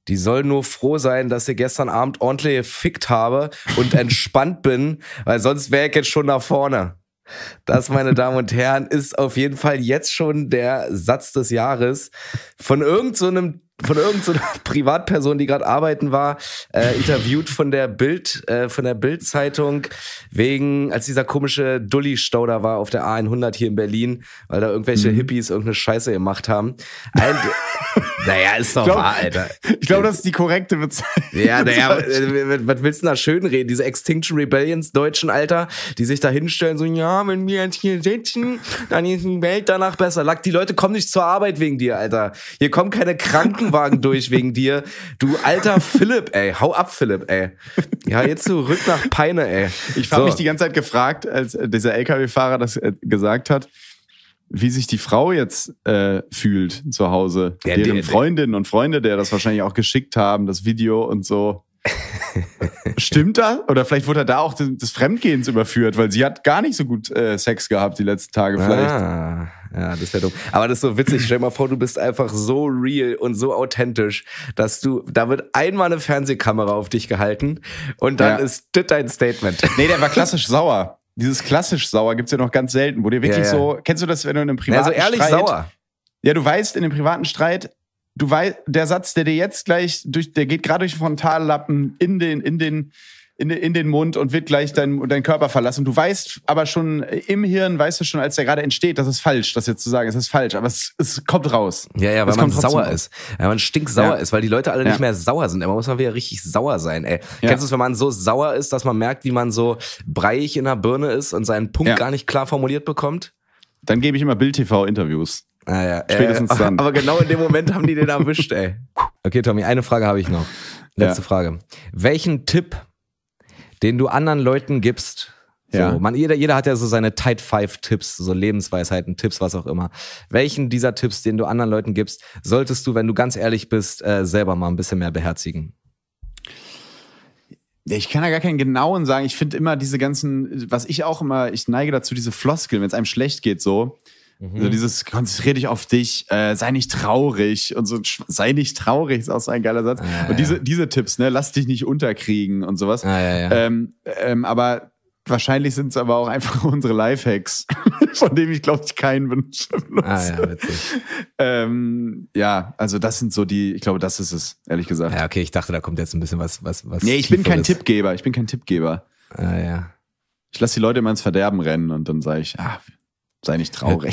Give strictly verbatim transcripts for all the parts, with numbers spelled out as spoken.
die soll nur froh sein, dass ich gestern Abend ordentlich gefickt habe und entspannt bin, weil sonst wäre ich jetzt schon nach vorne. Das, meine Damen und Herren, ist auf jeden Fall jetzt schon der Satz des Jahres von irgend so einem von irgendeiner Privatperson, die gerade arbeiten war, äh, interviewt von der Bild, äh, von der Bild-Zeitung wegen, als dieser komische Dulli-Stau da war auf der A hundert hier in Berlin, weil da irgendwelche mhm. Hippies irgendeine Scheiße gemacht haben. Ein, naja, ist doch glaub, wahr, Alter. Ich glaube, das ist die korrekte Bezeichnung. Ja, naja, was willst du denn da schön reden? Diese Extinction Rebellions Deutschen, Alter, die sich da hinstellen, so, ja, wenn wir jetzt hier sitzen, dann ist die Welt danach besser. Lack, die Leute kommen nicht zur Arbeit wegen dir, Alter. Hier kommen keine Krankenwagen durch wegen dir. Du alter Philipp, ey. Hau ab, Philipp, ey. Ja, jetzt zurück nach Peine, ey. Ich habe so. mich die ganze Zeit gefragt, als dieser L K W-Fahrer das äh, gesagt hat, wie sich die Frau jetzt äh, fühlt zu Hause. Ja, deren die, Freundinnen und Freunde, der das wahrscheinlich auch geschickt haben, das Video und so. Stimmt das? Oder vielleicht wurde er da auch des, des Fremdgehens überführt, weil sie hat gar nicht so gut äh, Sex gehabt die letzten Tage vielleicht. Ah, ja, das wäre dumm. Aber das ist so witzig. Stell dir mal vor, du bist einfach so real und so authentisch, dass du, da wird einmal eine Fernsehkamera auf dich gehalten und dann ja. ist das dein Statement. Nee, der war klassisch sauer. Dieses klassisch sauer gibt's ja noch ganz selten, wo dir wirklich ja, ja. so, kennst du das, wenn du in einem privaten Streit... Also ehrlich Streit, sauer. Ja, du weißt, in einem privaten Streit, du weißt, der Satz, der dir jetzt gleich durch, der geht gerade durch den Frontallappen in den, in den, in den, in den Mund und wird gleich dein, dein Körper verlassen. Du weißt aber schon im Hirn, weißt du schon, als der gerade entsteht, das ist falsch, das jetzt zu sagen, es ist falsch, aber es, es kommt raus. Ja, ja, weil es man sauer raus. ist. Weil man stinksauer ja. ist, weil die Leute alle nicht ja. mehr sauer sind. Man muss mal wieder richtig sauer sein, ey. Ja. Kennst du es, wenn man so sauer ist, dass man merkt, wie man so breiig in der Birne ist und seinen Punkt ja. gar nicht klar formuliert bekommt? Dann gebe ich immer Bild-T V-Interviews. Ah, ja. Spätestens äh, dann. Aber genau in dem Moment haben die den erwischt, ey. Okay, Tommy, eine Frage habe ich noch. Letzte ja. Frage. Welchen Tipp, den du anderen Leuten gibst, so, ja. man, jeder, jeder hat ja so seine Tight Five Tipps, so Lebensweisheiten, Tipps, was auch immer. Welchen dieser Tipps, den du anderen Leuten gibst, solltest du, wenn du ganz ehrlich bist, äh, selber mal ein bisschen mehr beherzigen? Ich kann ja gar keinen genauen sagen. Ich finde immer diese ganzen, was ich auch immer, ich neige dazu, diese Floskeln, wenn es einem schlecht geht, so. Mhm. So dieses, konzentrier dich auf dich, äh, sei nicht traurig und so, sei nicht traurig, ist auch so ein geiler Satz. Ah, und diese, ja. diese Tipps, ne, lass dich nicht unterkriegen und sowas. Ah, ja, ja. Ähm, ähm, aber wahrscheinlich sind es aber auch einfach unsere Lifehacks, von denen ich, glaube ich, keinen benutze. Ah, ja, witzig. ähm, ja, also das sind so die, ich glaube, das ist es, ehrlich gesagt. Ja, okay, ich dachte, da kommt jetzt ein bisschen was, was, was. Nee, ich bin kein Tippgeber, ich bin kein Tippgeber. Ah, ja. Ich lasse die Leute immer ins Verderben rennen und dann sage ich, ah, sei nicht traurig.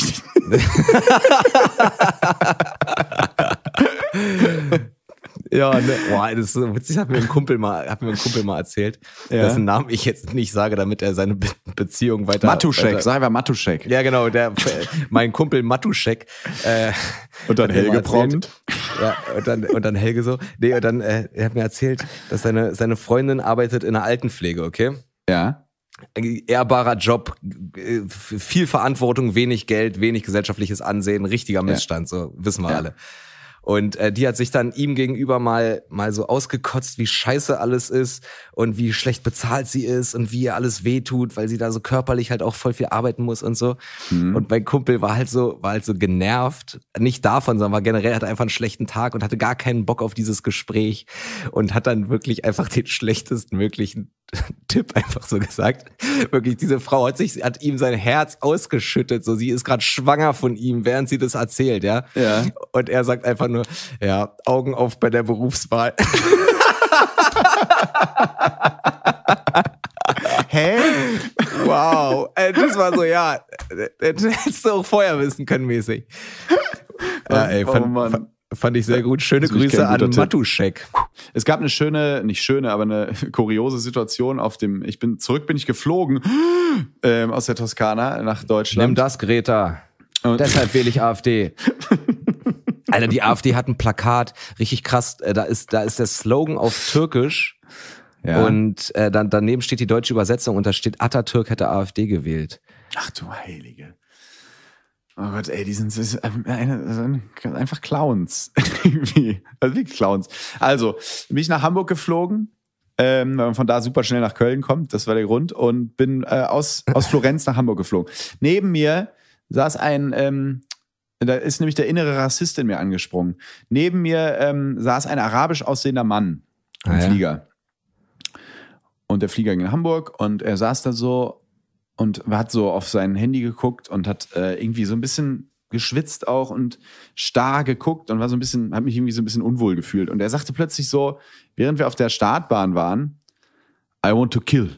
Ja, ne, boah, das ist so witzig, hat mir ein Kumpel mal, hat mir ein Kumpel mal erzählt, ja. dessen Namen ich jetzt nicht sage, damit er seine Be- Beziehung weiter... Matuschek, sag einfach Matuschek. Ja, genau, der, mein Kumpel Matuschek. Äh, und dann Helge prompt. Ja, und dann, und dann Helge so. Nee, und dann, äh, er hat mir erzählt, dass seine, seine Freundin arbeitet in der Altenpflege, okay? Ja. Ehrbarer Job, viel Verantwortung, wenig Geld, wenig gesellschaftliches Ansehen, richtiger Missstand, ja. so wissen wir ja. alle. Und äh, die hat sich dann ihm gegenüber mal mal so ausgekotzt, wie scheiße alles ist und wie schlecht bezahlt sie ist und wie ihr alles wehtut, weil sie da so körperlich halt auch voll viel arbeiten muss und so. Mhm. Und mein Kumpel war halt so war halt so genervt, nicht davon, sondern war generell, hatte einfach einen schlechten Tag und hatte gar keinen Bock auf dieses Gespräch und hat dann wirklich einfach den schlechtesten möglichen Tipp einfach so gesagt. Wirklich, diese Frau hat sich, hat ihm sein Herz ausgeschüttet, so sie ist gerade schwanger von ihm, während sie das erzählt, ja. Ja. Und er sagt einfach nur, ja, Augen auf bei der Berufswahl. Hä? Wow. Das war so, ja, das hättest du auch vorher wissen können, mäßig. Ja, ey, fand, oh Mann. Fand ich sehr gut. Schöne Grüße an Matuschek. Es gab eine schöne, nicht schöne, aber eine kuriose Situation auf dem, ich bin, zurück bin ich geflogen ähm, aus der Toskana nach Deutschland. Nimm das, Greta. Und deshalb wähle ich AfD. Alter, die AfD hat ein Plakat, richtig krass, da ist, da ist der Slogan auf Türkisch ja. und äh, dann, daneben steht die deutsche Übersetzung und da steht, Atatürk hätte AfD gewählt. Ach du Heilige. Oh Gott, ey, die sind, sind eine, einfach Clowns. Irgendwie. Also wirklich Clowns. Also, bin ich nach Hamburg geflogen, ähm, weil man von da super schnell nach Köln kommt, das war der Grund, und bin äh, aus, aus Florenz nach Hamburg geflogen. Neben mir saß ein, ähm, Da ist nämlich der innere Rassist in mir angesprungen. Neben mir ähm, saß ein arabisch aussehender Mann im Ah, ja? Flieger. Und der Flieger ging in Hamburg und er saß da so und hat so auf sein Handy geguckt und hat äh, irgendwie so ein bisschen geschwitzt auch und starr geguckt und war so ein bisschen, hat mich irgendwie so ein bisschen unwohl gefühlt. Und er sagte plötzlich so, während wir auf der Startbahn waren, I want to kill.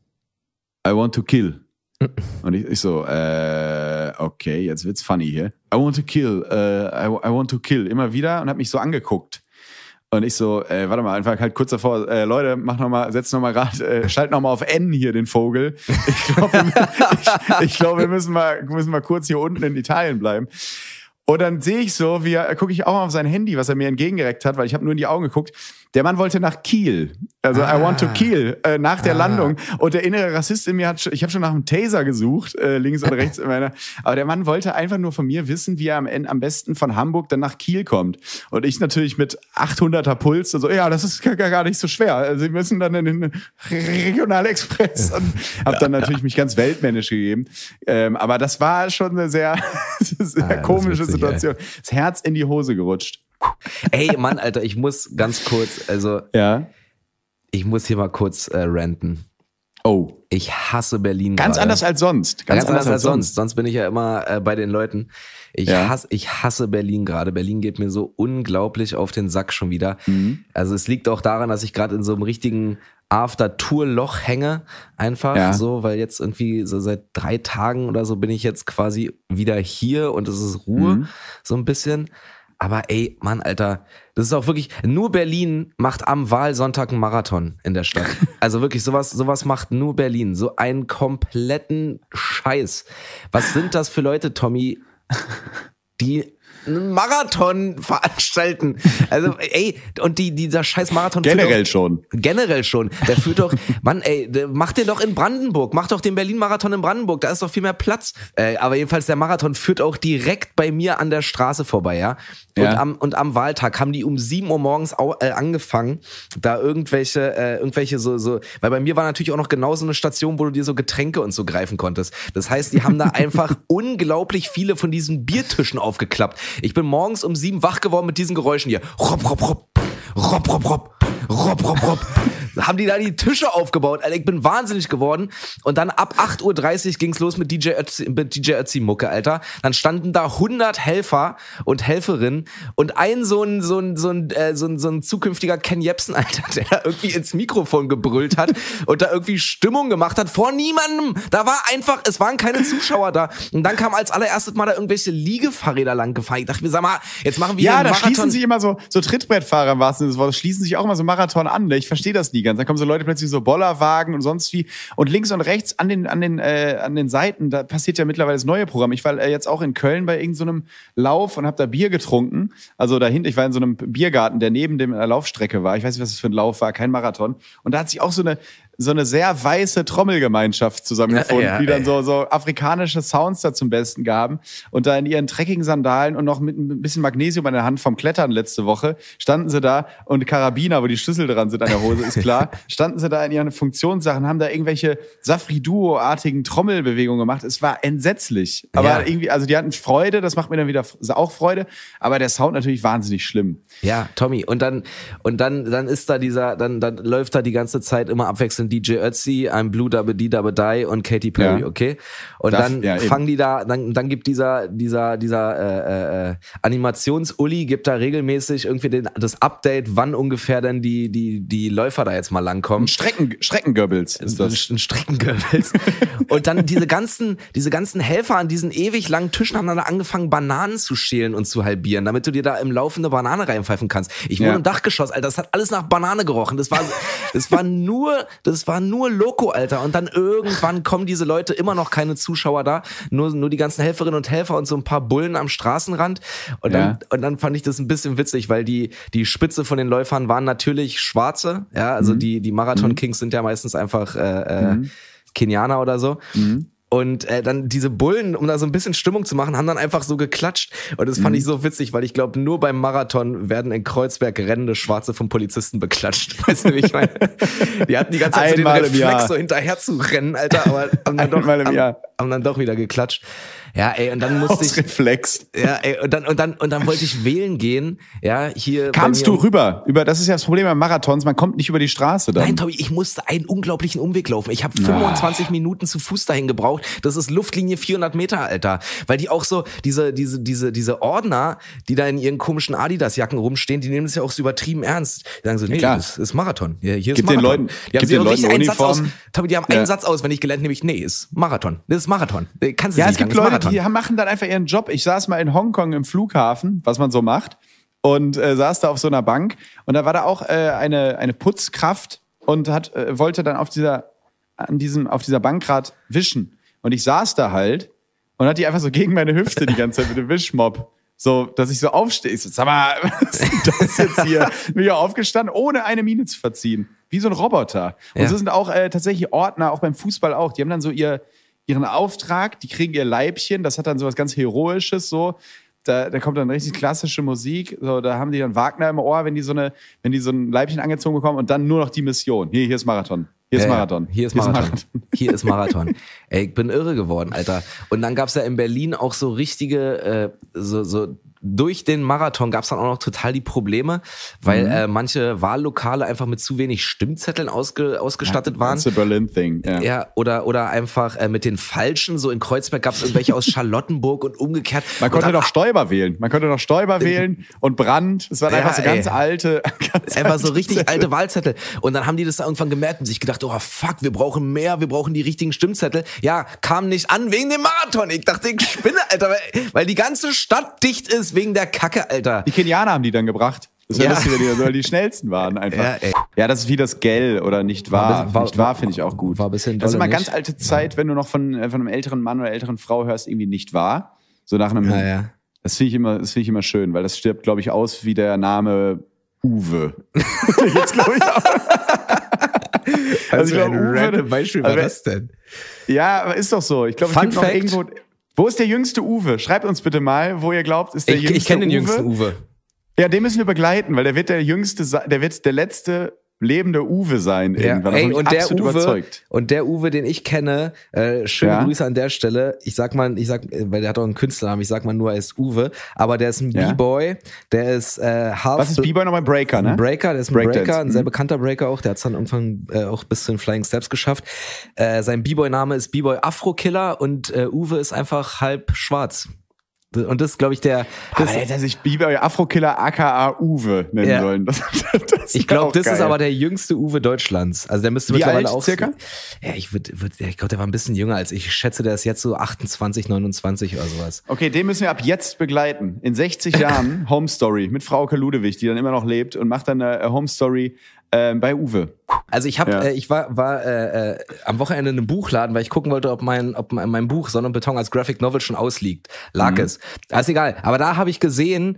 I want to kill. Und ich, ich so, äh, okay, jetzt wird's funny hier. I want to kill, uh, I, I want to kill. Immer wieder und hat mich so angeguckt. Und ich so, äh, warte mal, einfach halt kurz davor, äh, Leute, mach noch mal, setz noch mal gerade, äh, schalt noch mal auf N hier den Vogel. Ich glaube, wir, ich, ich glaub, wir müssen mal, müssen mal kurz hier unten in Italien bleiben. Und dann sehe ich so, wie er, gucke ich auch mal auf sein Handy, was er mir entgegengereckt hat, weil ich habe nur in die Augen geguckt. Der Mann wollte nach Kiel, also ah. I want to kill, äh, nach der ah. Landung. Und der innere Rassist in mir hat, ich habe schon nach einem Taser gesucht, äh, links und rechts in meiner. Aber der Mann wollte einfach nur von mir wissen, wie er am Ende am besten von Hamburg dann nach Kiel kommt. Und ich natürlich mit achthunderter Puls und so, ja, das ist gar, gar nicht so schwer. Also, Sie müssen dann in den Regionalexpress und habe dann natürlich mich ganz weltmännisch gegeben. Ähm, aber das war schon eine sehr, sehr ah, komische witzig, Situation. Ey. Das Herz in die Hose gerutscht. Ey, Mann, Alter, ich muss ganz kurz, also, ja. ich muss hier mal kurz äh, ranten. Oh. Ich hasse Berlin. Ganz gerade. anders als sonst. Ganz, Ganz anders, anders als sonst. sonst. Sonst bin ich ja immer äh, bei den Leuten. Ich, ja. hasse, ich hasse Berlin gerade. Berlin geht mir so unglaublich auf den Sack schon wieder. Mhm. Also es liegt auch daran, dass ich gerade in so einem richtigen After-Tour-Loch hänge. Einfach ja. so, weil jetzt irgendwie so seit drei Tagen oder so bin ich jetzt quasi wieder hier und es ist Ruhe. Mhm. So ein bisschen. Aber ey, Mann, Alter, das ist auch wirklich, nur Berlin macht am Wahlsonntag einen Marathon in der Stadt. Also wirklich, sowas, sowas macht nur Berlin. So einen kompletten Scheiß. Was sind das für Leute, Tommy, die einen Marathon veranstalten? Also, ey, und die, dieser scheiß Marathon. Generell doch, schon. Generell schon. Der führt doch, Mann, ey, mach den doch in Brandenburg. Mach doch den Berlin-Marathon in Brandenburg. Da ist doch viel mehr Platz. Äh, aber jedenfalls, der Marathon führt auch direkt bei mir an der Straße vorbei, ja. Und, ja. am, und am Wahltag haben die um sieben Uhr morgens au, äh, angefangen, da irgendwelche, äh, irgendwelche so, so, weil bei mir war natürlich auch noch genau so eine Station, wo du dir so Getränke und so greifen konntest. Das heißt, die haben da einfach unglaublich viele von diesen Biertischen aufgeklappt. Ich bin morgens um sieben wach geworden mit diesen Geräuschen hier. Rob, rob, rob, rob, rob, rob, rob, rob, rob. Haben die da die Tische aufgebaut. Alter, ich bin wahnsinnig geworden. Und dann ab acht Uhr dreißig ging's los mit D J Ötzi, mit D J Ötzi Mucke, Alter. Dann standen da hundert Helfer und Helferinnen und ein so ein, so ein, so ein, äh, so ein, so ein zukünftiger Ken Jebsen, Alter, der da irgendwie ins Mikrofon gebrüllt hat und da irgendwie Stimmung gemacht hat vor niemandem. Da war einfach, es waren keine Zuschauer da. Und dann kam als allererstes mal da irgendwelche Liegefahrräder lang gefahren. Ich dachte mir, sag mal, jetzt machen wir ja, einen da Marathon. Schließen sich immer so, so Trittbrettfahrer im wahrsten Sinne des Wortes, schließen sich auch immer so Marathon an. Ne? Ich verstehe das nie ganz. Dann kommen so Leute plötzlich so Bollerwagen und sonst wie. Und links und rechts an den, an den, äh, an den Seiten, da passiert ja mittlerweile das neue Programm. Ich war äh, jetzt auch in Köln bei irgendeinem so Lauf und habe da Bier getrunken. Also dahinter, ich war in so einem Biergarten, der neben dem äh, Laufstrecke war. Ich weiß nicht, was das für ein Lauf war, kein Marathon. Und da hat sich auch so eine, so eine sehr weiße Trommelgemeinschaft zusammengefunden, ja, ja, die dann so, so afrikanische Sounds da zum Besten gaben und da in ihren dreckigen Sandalen und noch mit ein bisschen Magnesium an der Hand vom Klettern letzte Woche standen sie da und Karabiner, wo die Schlüssel dran sind an der Hose, ist klar, standen sie da in ihren Funktionssachen, haben da irgendwelche Safri-Duo-artigen Trommelbewegungen gemacht. Es war entsetzlich. Aber ja. irgendwie, also die hatten Freude, das macht mir dann wieder auch Freude, aber der Sound natürlich wahnsinnig schlimm. Ja, Tommy, und dann, und dann, dann ist da dieser, dann, dann läuft da die ganze Zeit immer abwechselnd D J Ötzi, I'm Blue Dabba Dee Dabba Die und Katy Perry, ja. okay? Und Darf, dann ja, fangen die da, dann, dann gibt dieser, dieser, dieser äh, äh, Animations-Uli gibt da regelmäßig irgendwie den, das Update, wann ungefähr denn die, die, die Läufer da jetzt mal langkommen. Ein Strecken, Streckengöbbels ist das. Ein Streckengöbbels. Und dann diese ganzen, diese ganzen Helfer an diesen ewig langen Tischen haben dann angefangen, Bananen zu schälen und zu halbieren, damit du dir da im Lauf eine Banane reinpfeifen kannst. Ich wohne ja. im Dachgeschoss, Alter, das hat alles nach Banane gerochen. Das war, das war nur, das war nur Loco, Alter. Und dann irgendwann kommen diese Leute, immer noch keine Zuschauer da, nur, nur die ganzen Helferinnen und Helfer und so ein paar Bullen am Straßenrand. Und dann, ja. und dann fand ich das ein bisschen witzig, weil die, die Spitze von den Läufern waren natürlich Schwarze. Ja, also mhm. die, die Marathon-Kings sind ja meistens einfach äh, mhm. äh, Kenianer oder so. Mhm. Und äh, dann diese Bullen, um da so ein bisschen Stimmung zu machen, haben dann einfach so geklatscht. Und das fand mhm. ich so witzig, weil ich glaube, nur beim Marathon werden in Kreuzberg rennende Schwarze vom Polizisten beklatscht. Weißt du, wie ich meine? Die hatten die ganze Zeit so den Reflex, so hinterher zu rennen, Alter, aber haben dann, doch, haben, haben dann doch wieder geklatscht. Ja, ey, und dann musste Aus ich. Reflex. Ja, ey, und dann, und dann, und dann wollte ich wählen gehen. Ja, hier. Kamst du rüber? Über, das ist ja das Problem beim Marathons, man kommt nicht über die Straße dann. Nein, Tobi, ich musste einen unglaublichen Umweg laufen. Ich habe fünfundzwanzig ah. Minuten zu Fuß dahin gebraucht. Das ist Luftlinie vierhundert Meter, Alter. Weil die auch so, diese, diese, diese, diese Ordner, die da in ihren komischen Adidas-Jacken rumstehen, die nehmen das ja auch so übertrieben ernst. Die sagen so, nee, ja, das ist Marathon. Ja, hier ist gib Marathon. Den Leuten, die haben gib den Leuten einen Satz aus. Tobi, die haben ja. einen Satz aus, wenn ich gelernt, nämlich, nee, ist Marathon. Das ist Marathon. Kannst du ja, nicht es gibt sagen, Leute, die machen dann einfach ihren Job. Ich saß mal in Hongkong im Flughafen, was man so macht, und äh, saß da auf so einer Bank. Und da war da auch äh, eine, eine Putzkraft und hat, äh, wollte dann auf dieser, an diesem, auf dieser Bank grad wischen. Und ich saß da halt und hat die einfach so gegen meine Hüfte die ganze Zeit mit dem Wischmopp. So, dass ich so aufstehe. Ich so, sag mal, was ist denn das jetzt hier? Bin ich aufgestanden, ohne eine Miene zu verziehen. Wie so ein Roboter. Und ja. so sind auch äh, tatsächlich Ordner, auch beim Fußball auch. Die haben dann so ihr, ihren Auftrag, die kriegen ihr Leibchen, das hat dann so was ganz Heroisches, so. Da, da kommt dann richtig klassische Musik. So, da haben die dann Wagner im Ohr, wenn die so eine, wenn die so ein Leibchen angezogen bekommen und dann nur noch die Mission. Hier, hier ist Marathon. Hier ist ja, Marathon. Hier ist Marathon. Hier ist Marathon. Hier ist Marathon. Ey, ich bin irre geworden, Alter. Und dann gab's ja in Berlin auch so richtige, äh, so, so durch den Marathon gab's dann auch noch total die Probleme, weil mhm. äh, manche Wahllokale einfach mit zu wenig Stimmzetteln ausge, ausgestattet ja, waren. Das ist a Berlin-Thing. Ja. ja, oder oder einfach äh, mit den falschen. So in Kreuzberg gab's irgendwelche aus Charlottenburg und umgekehrt. Man konnte und dann, doch Stoiber wählen. Man konnte doch Stoiber wählen und Brandt. Es waren ja, einfach so ganz ey. alte, ganz einfach alte so richtig Zettel. alte Wahlzettel. Und dann haben die das da irgendwann gemerkt und sich gedacht, oh fuck, wir brauchen mehr, wir brauchen die richtigen Stimmzettel. Ja, kam nicht an wegen dem Marathon. Ich dachte, ich spinne, Alter, weil, weil die ganze Stadt dicht ist wegen der Kacke, Alter. Die Kenianer haben die dann gebracht. Das ist ja, ja lustig, weil die so die schnellsten waren einfach. Ja, ey. ja, das ist wie das Gell oder nicht wahr. War, nicht wahr finde ich auch gut. War ein bisschen das ist immer nicht. ganz alte Zeit, wenn du noch von, von einem älteren Mann oder älteren Frau hörst, irgendwie nicht wahr. So nach einem. Ja, ja. Das finde ich immer, das finde ich immer schön, weil das stirbt, glaube ich, aus wie der Name Uwe. Jetzt glaube ich auch. Also, also ein random Beispiel war das denn? Ja, aber ist doch so. Ich glaube, es gibt noch irgendwo. Wo ist der jüngste Uwe? Schreibt uns bitte mal, wo ihr glaubt, ist der ich, jüngste Uwe. Ich kenne den jüngsten Uwe. Ja, den müssen wir begleiten, weil der wird der jüngste, der wird der letzte lebende Uwe sein irgendwann. Ja, ey, und der Uwe, überzeugt. und der Uwe, den ich kenne, äh, schöne ja. Grüße an der Stelle. Ich sag mal, ich sag, weil der hat auch einen Künstlernamen, ich sag mal nur, er ist Uwe, aber der ist ein ja. B-Boy, der ist äh, half. Was ist B-Boy nochmal? Breaker, ne? Ein Breaker, der ist ein Breakdance. Breaker, ein sehr bekannter Breaker auch, der hat es dann irgendwann äh, auch bis zu den Flying Steps geschafft. Äh, sein B-Boy-Name ist B-Boy Afro-Killer und äh, Uwe ist einfach halb schwarz. Und das ist, glaube ich, der... Das aber hätte er sich B-Boy Afro-Killer aka Uwe nennen ja. sollen. Das, das ich glaube, das geil. ist aber der jüngste Uwe Deutschlands. Also der müsste Wie mittlerweile alt, auch... circa? Ja, ich würde, würd, ich glaube, der war ein bisschen jünger als ich. Ich schätze, der ist jetzt so achtundzwanzig, neunundzwanzig oder sowas. Okay, den müssen wir ab jetzt begleiten. In sechzig Jahren Home Story mit Frauke Ludewig, die dann immer noch lebt und macht dann eine Home Story äh, bei Uwe. Also ich habe, ja. äh, ich war, war äh, äh, am Wochenende in einem Buchladen, weil ich gucken wollte, ob mein, ob mein, mein Buch Sonne und Beton als Graphic Novel schon ausliegt. Lag mhm. es. Aber ist egal. Aber da habe ich gesehen,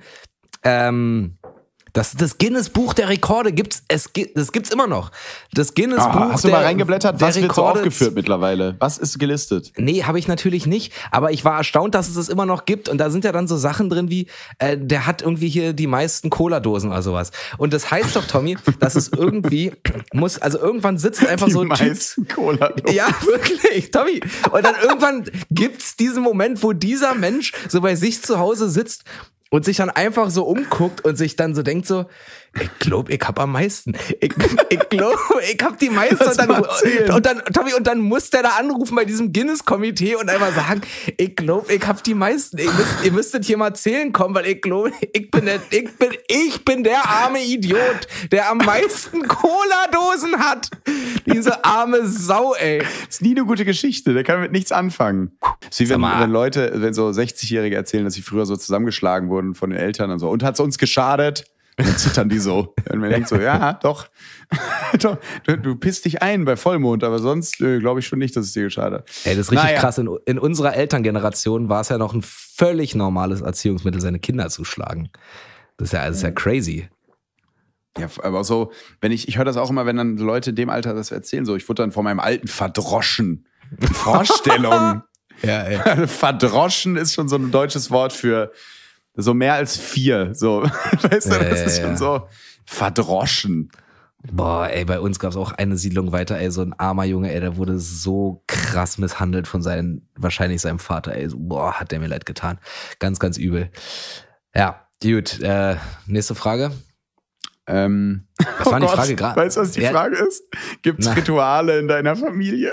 ähm, das, das Guinness-Buch der Rekorde gibt's, es gibt, das gibt's immer noch. Das Guinness-Buch ah, Hast du der, mal reingeblättert? Was wird so Rekorde aufgeführt mittlerweile? Was ist gelistet? Nee, habe ich natürlich nicht. Aber ich war erstaunt, dass es es immer noch gibt. Und da sind ja dann so Sachen drin wie, äh, der hat irgendwie hier die meisten Cola-Dosen oder sowas. Und das heißt doch, Tommy, dass es irgendwie muss, also irgendwann sitzt einfach die so ein meisten Typ. Cola-Dosen. Ja, wirklich, Tommy. Und dann irgendwann gibt's diesen Moment, wo dieser Mensch so bei sich zu Hause sitzt und sich dann einfach so umguckt und sich dann so denkt so, ich glaube, ich hab am meisten. Ich, ich glaube, ich hab die meisten. Und dann, und dann, Tommy, und dann muss der da anrufen bei diesem Guinness-Komitee und einfach sagen, ich glaube, ich hab die meisten. Ihr, müsst, ihr müsstet hier mal zählen kommen, weil ich glaube, ich bin der, ich bin, ich bin der arme Idiot, der am meisten Cola-Dosen hat. Diese arme Sau, ey. Das ist nie eine gute Geschichte. Der kann mit nichts anfangen. Das ist wie wenn, wenn Leute, wenn so sechzigjährige erzählen, dass sie früher so zusammengeschlagen wurden von den Eltern und so. Und hat's uns geschadet? Und dann zittern die so. Und man denkt so, ja, doch. du, du pisst dich ein bei Vollmond, aber sonst äh, glaube ich schon nicht, dass es dir geschadet hat. Ey, das ist richtig naja. krass. In, in unserer Elterngeneration war es ja noch ein völlig normales Erziehungsmittel, seine Kinder zu schlagen. Das ist ja, das ist ja crazy. Ja, aber so, wenn ich, ich höre das auch immer, wenn dann Leute in dem Alter das erzählen, so, ich wurde dann von meinem Alten verdroschen. Die Vorstellung. Ja, ey. Verdroschen ist schon so ein deutsches Wort für so mehr als vier. So, weißt du, das ja, ist schon ja. so verdroschen. Boah, ey, bei uns gab es auch eine Siedlung weiter, ey, so ein armer Junge, ey, der wurde so krass misshandelt von seinem, wahrscheinlich seinem Vater, ey, so, boah, hat der mir leid getan. Ganz, ganz übel. Ja, gut, äh, nächste Frage. Ähm, Was war oh die Gott, Frage gerade? Weißt du, was die ja. Frage ist? Gibt es Rituale in deiner Familie?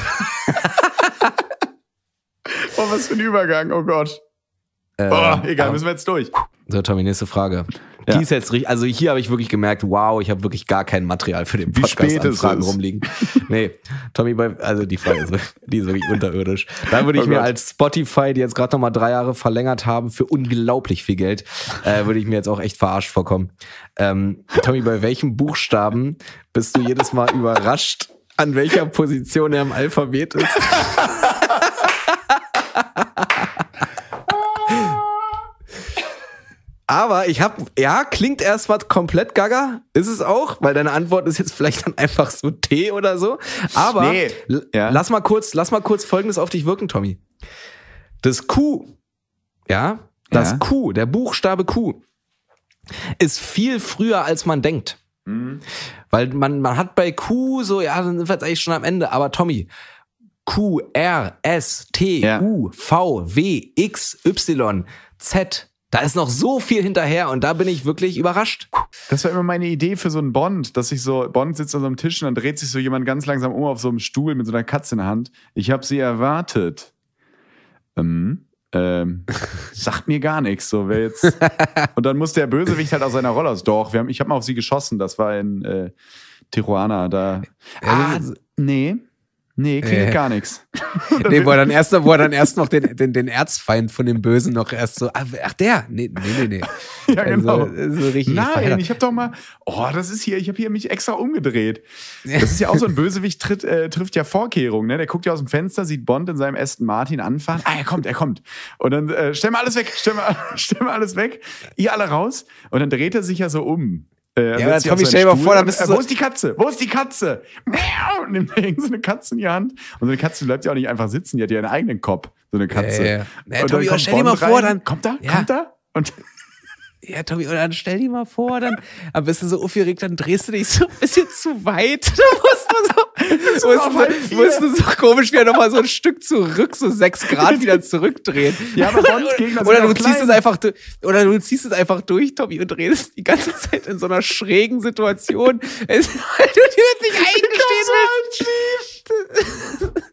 Oh, was für ein Übergang, oh Gott. Äh, oh, egal, müssen wir jetzt durch. So, Tommy, nächste Frage. Ja. Die ist jetzt richtig, also hier habe ich wirklich gemerkt, wow, ich habe wirklich gar kein Material für den Wie Podcast spät an ist Fragen es? rumliegen. Nee, Tommy, bei, also die Frage ist, die ist wirklich unterirdisch. Da würde ich Oh mir Gott. als Spotify, die jetzt gerade nochmal drei Jahre verlängert haben, für unglaublich viel Geld, äh, würde ich mir jetzt auch echt verarscht vorkommen. Ähm, Tommy, bei welchem Buchstaben bist du jedes Mal überrascht, an welcher Position er im Alphabet ist? Aber ich habe, ja, klingt erstmal komplett gaga, ist es auch, weil deine Antwort ist jetzt vielleicht dann einfach so T oder so. Aber Nee. l- Ja. lass mal kurz, lass mal kurz Folgendes auf dich wirken, Tommy. Das Q, ja, das Ja. Q, der Buchstabe Q, ist viel früher, als man denkt. Weil man, man hat bei Q so, ja, dann sind wir jetzt eigentlich schon am Ende, aber Tommy, Q, R, S, T, Ja. U, V, W, X, Y, Z. Da ist noch so viel hinterher und da bin ich wirklich überrascht. Das war immer meine Idee für so einen Bond, dass ich so, Bond sitzt an so einem Tisch und dann dreht sich so jemand ganz langsam um auf so einem Stuhl mit so einer Katze in der Hand. Ich habe sie erwartet. Ähm, ähm, sagt mir gar nichts. So, wer jetzt. Und dann muss der Bösewicht halt aus seiner Rolle aus. Doch, wir haben, ich habe mal auf sie geschossen. Das war in äh, Tijuana. Da. Ah, nee. Nee, klingt Äh. gar nichts. Nee, wo er dann erst, wo er dann erst noch den, den, den Erzfeind von dem Bösen noch erst so, ach der, nee, nee, nee, nee. Ja, genau. Also, so richtig Nein, Feiner. ich habe doch mal, oh, das ist hier, ich habe hier mich extra umgedreht. Das ist ja auch so ein Bösewicht, tritt, äh, trifft ja Vorkehrungen, ne? Der guckt ja aus dem Fenster, sieht Bond in seinem Aston Martin anfahren. Ah, er kommt, er kommt. Und dann äh, stell mal alles weg, stell mal, stell mal alles weg, ihr alle raus. Und dann dreht er sich ja so um. Äh, Ja, setzt sich Tommy, auf seinen stell dir mal Stuhl vor, da und, bist du äh, so- Wo ist die Katze? Wo ist die Katze? Miau! Und nimmt irgend so eine Katze in die Hand. Und so eine Katze bleibt ja auch nicht einfach sitzen, die hat ja einen eigenen Kopf, so eine Katze. Ja, ja. Ja, Und Tommy, dann kommt stell dir Bond mal vor, rein. dann- Kommt er? Ja. Kommt er? Und Ja, Tommy, und dann stell dir mal vor, dann, dann bist du so aufgeregt, dann drehst du dich so ein bisschen zu weit. Da musst du so, musst auf du, halb so, vier. musst du so komisch wieder nochmal so ein Stück zurück, so sechs Grad wieder zurückdrehen. Ja, aber Bonds Gegner sind oder auch du ziehst klein. es einfach, du- oder du ziehst es einfach durch, Tommy, und redest die ganze Zeit in so einer schrägen Situation, weil du dir das nicht eingestehen willst.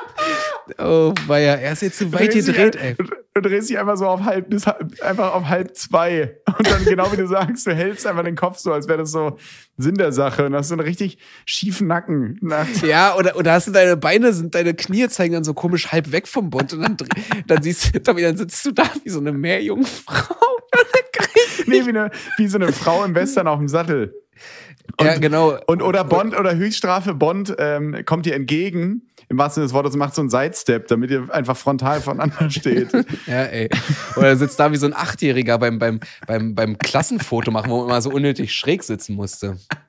Oh, weia, er ist jetzt zu weit drehst dich gedreht, ein- ey. Du drehst dich einfach so auf halb, bis halb, einfach auf halb zwei. Und dann, genau wie du sagst, du hältst einfach den Kopf so, als wäre das so Sinn der Sache. Und hast so einen richtig schiefen Nacken. Ja, oder, oder hast du deine Beine, sind deine Knie zeigen dann so komisch halb weg vom Bund und dann, dreh- dann siehst du, Tommy, dann sitzt du da wie so eine Meerjungfrau. Nee, wie, eine, wie so eine Frau im Western auf dem Sattel. Ja, genau. Und oder Bond oder Höchststrafe, Bond ähm, kommt dir entgegen, im wahrsten Sinne des Wortes, macht so einen Sidestep, damit ihr einfach frontal voneinander steht. Ja, ey. Oder er sitzt da wie so ein Achtjähriger beim, beim, beim, beim Klassenfoto machen, wo man immer so unnötig schräg sitzen musste.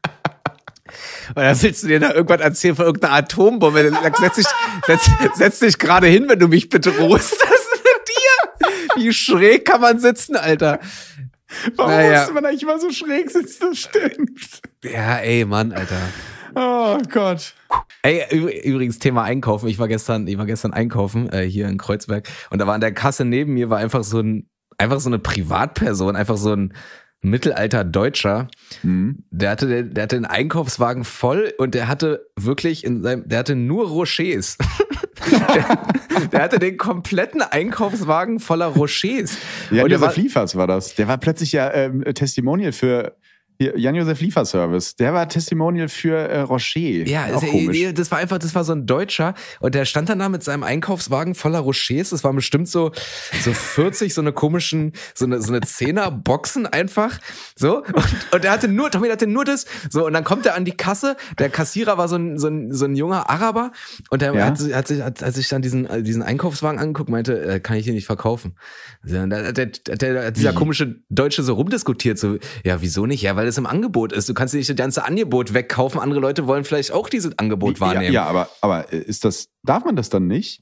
Und dann willst du dir da irgendwas erzählen von irgendeiner Atombombe. Dann setz dich, setz, setz dich gerade hin, wenn du mich bedrohst. Was ist mit dir? Wie schräg kann man sitzen, Alter? Warum Naja. musste man eigentlich immer so schräg sitzen? Das stimmt. Ja, ey, Mann, Alter. Oh Gott. Ey, üb- übrigens Thema Einkaufen. Ich war gestern, ich war gestern einkaufen äh, hier in Kreuzberg und da war an der Kasse neben mir war einfach so ein, einfach so eine Privatperson, einfach so ein Mittelalter Deutscher. Mhm. Der hatte, der, der hatte einen Einkaufswagen voll und der hatte wirklich in seinem, der hatte nur Rochers. der, der hatte den kompletten Einkaufswagen voller Rochers. Und der war, Jan-Josef Liefers war das. Der war plötzlich ja ähm, Testimonial für hier, Jan-Josef Lieferservice. Der war Testimonial für äh, Rocher. Ja, Auch das, komisch. das war einfach, das war so ein Deutscher und der stand dann da mit seinem Einkaufswagen voller Rochers. Das waren bestimmt so, so vierzig, so eine komischen, so eine, so eine Zehner-Boxen einfach. So. Und, und der hatte nur, Tommy hatte nur das. So. Und dann kommt er an die Kasse. Der Kassierer war so ein, so ein, so ein junger Araber und der Ja. hat, sich- hat, sich, hat, hat sich dann diesen, diesen Einkaufswagen angeguckt, meinte, äh, kann ich den nicht verkaufen. So, und da hat der, der, der, dieser komische Deutsche so rumdiskutiert, so, ja, wieso nicht? Ja, weil es im Angebot ist. Du kannst dir nicht das ganze Angebot wegkaufen. Andere Leute wollen vielleicht auch dieses Angebot wahrnehmen. Ja, ja, aber, aber ist das, darf man das dann nicht?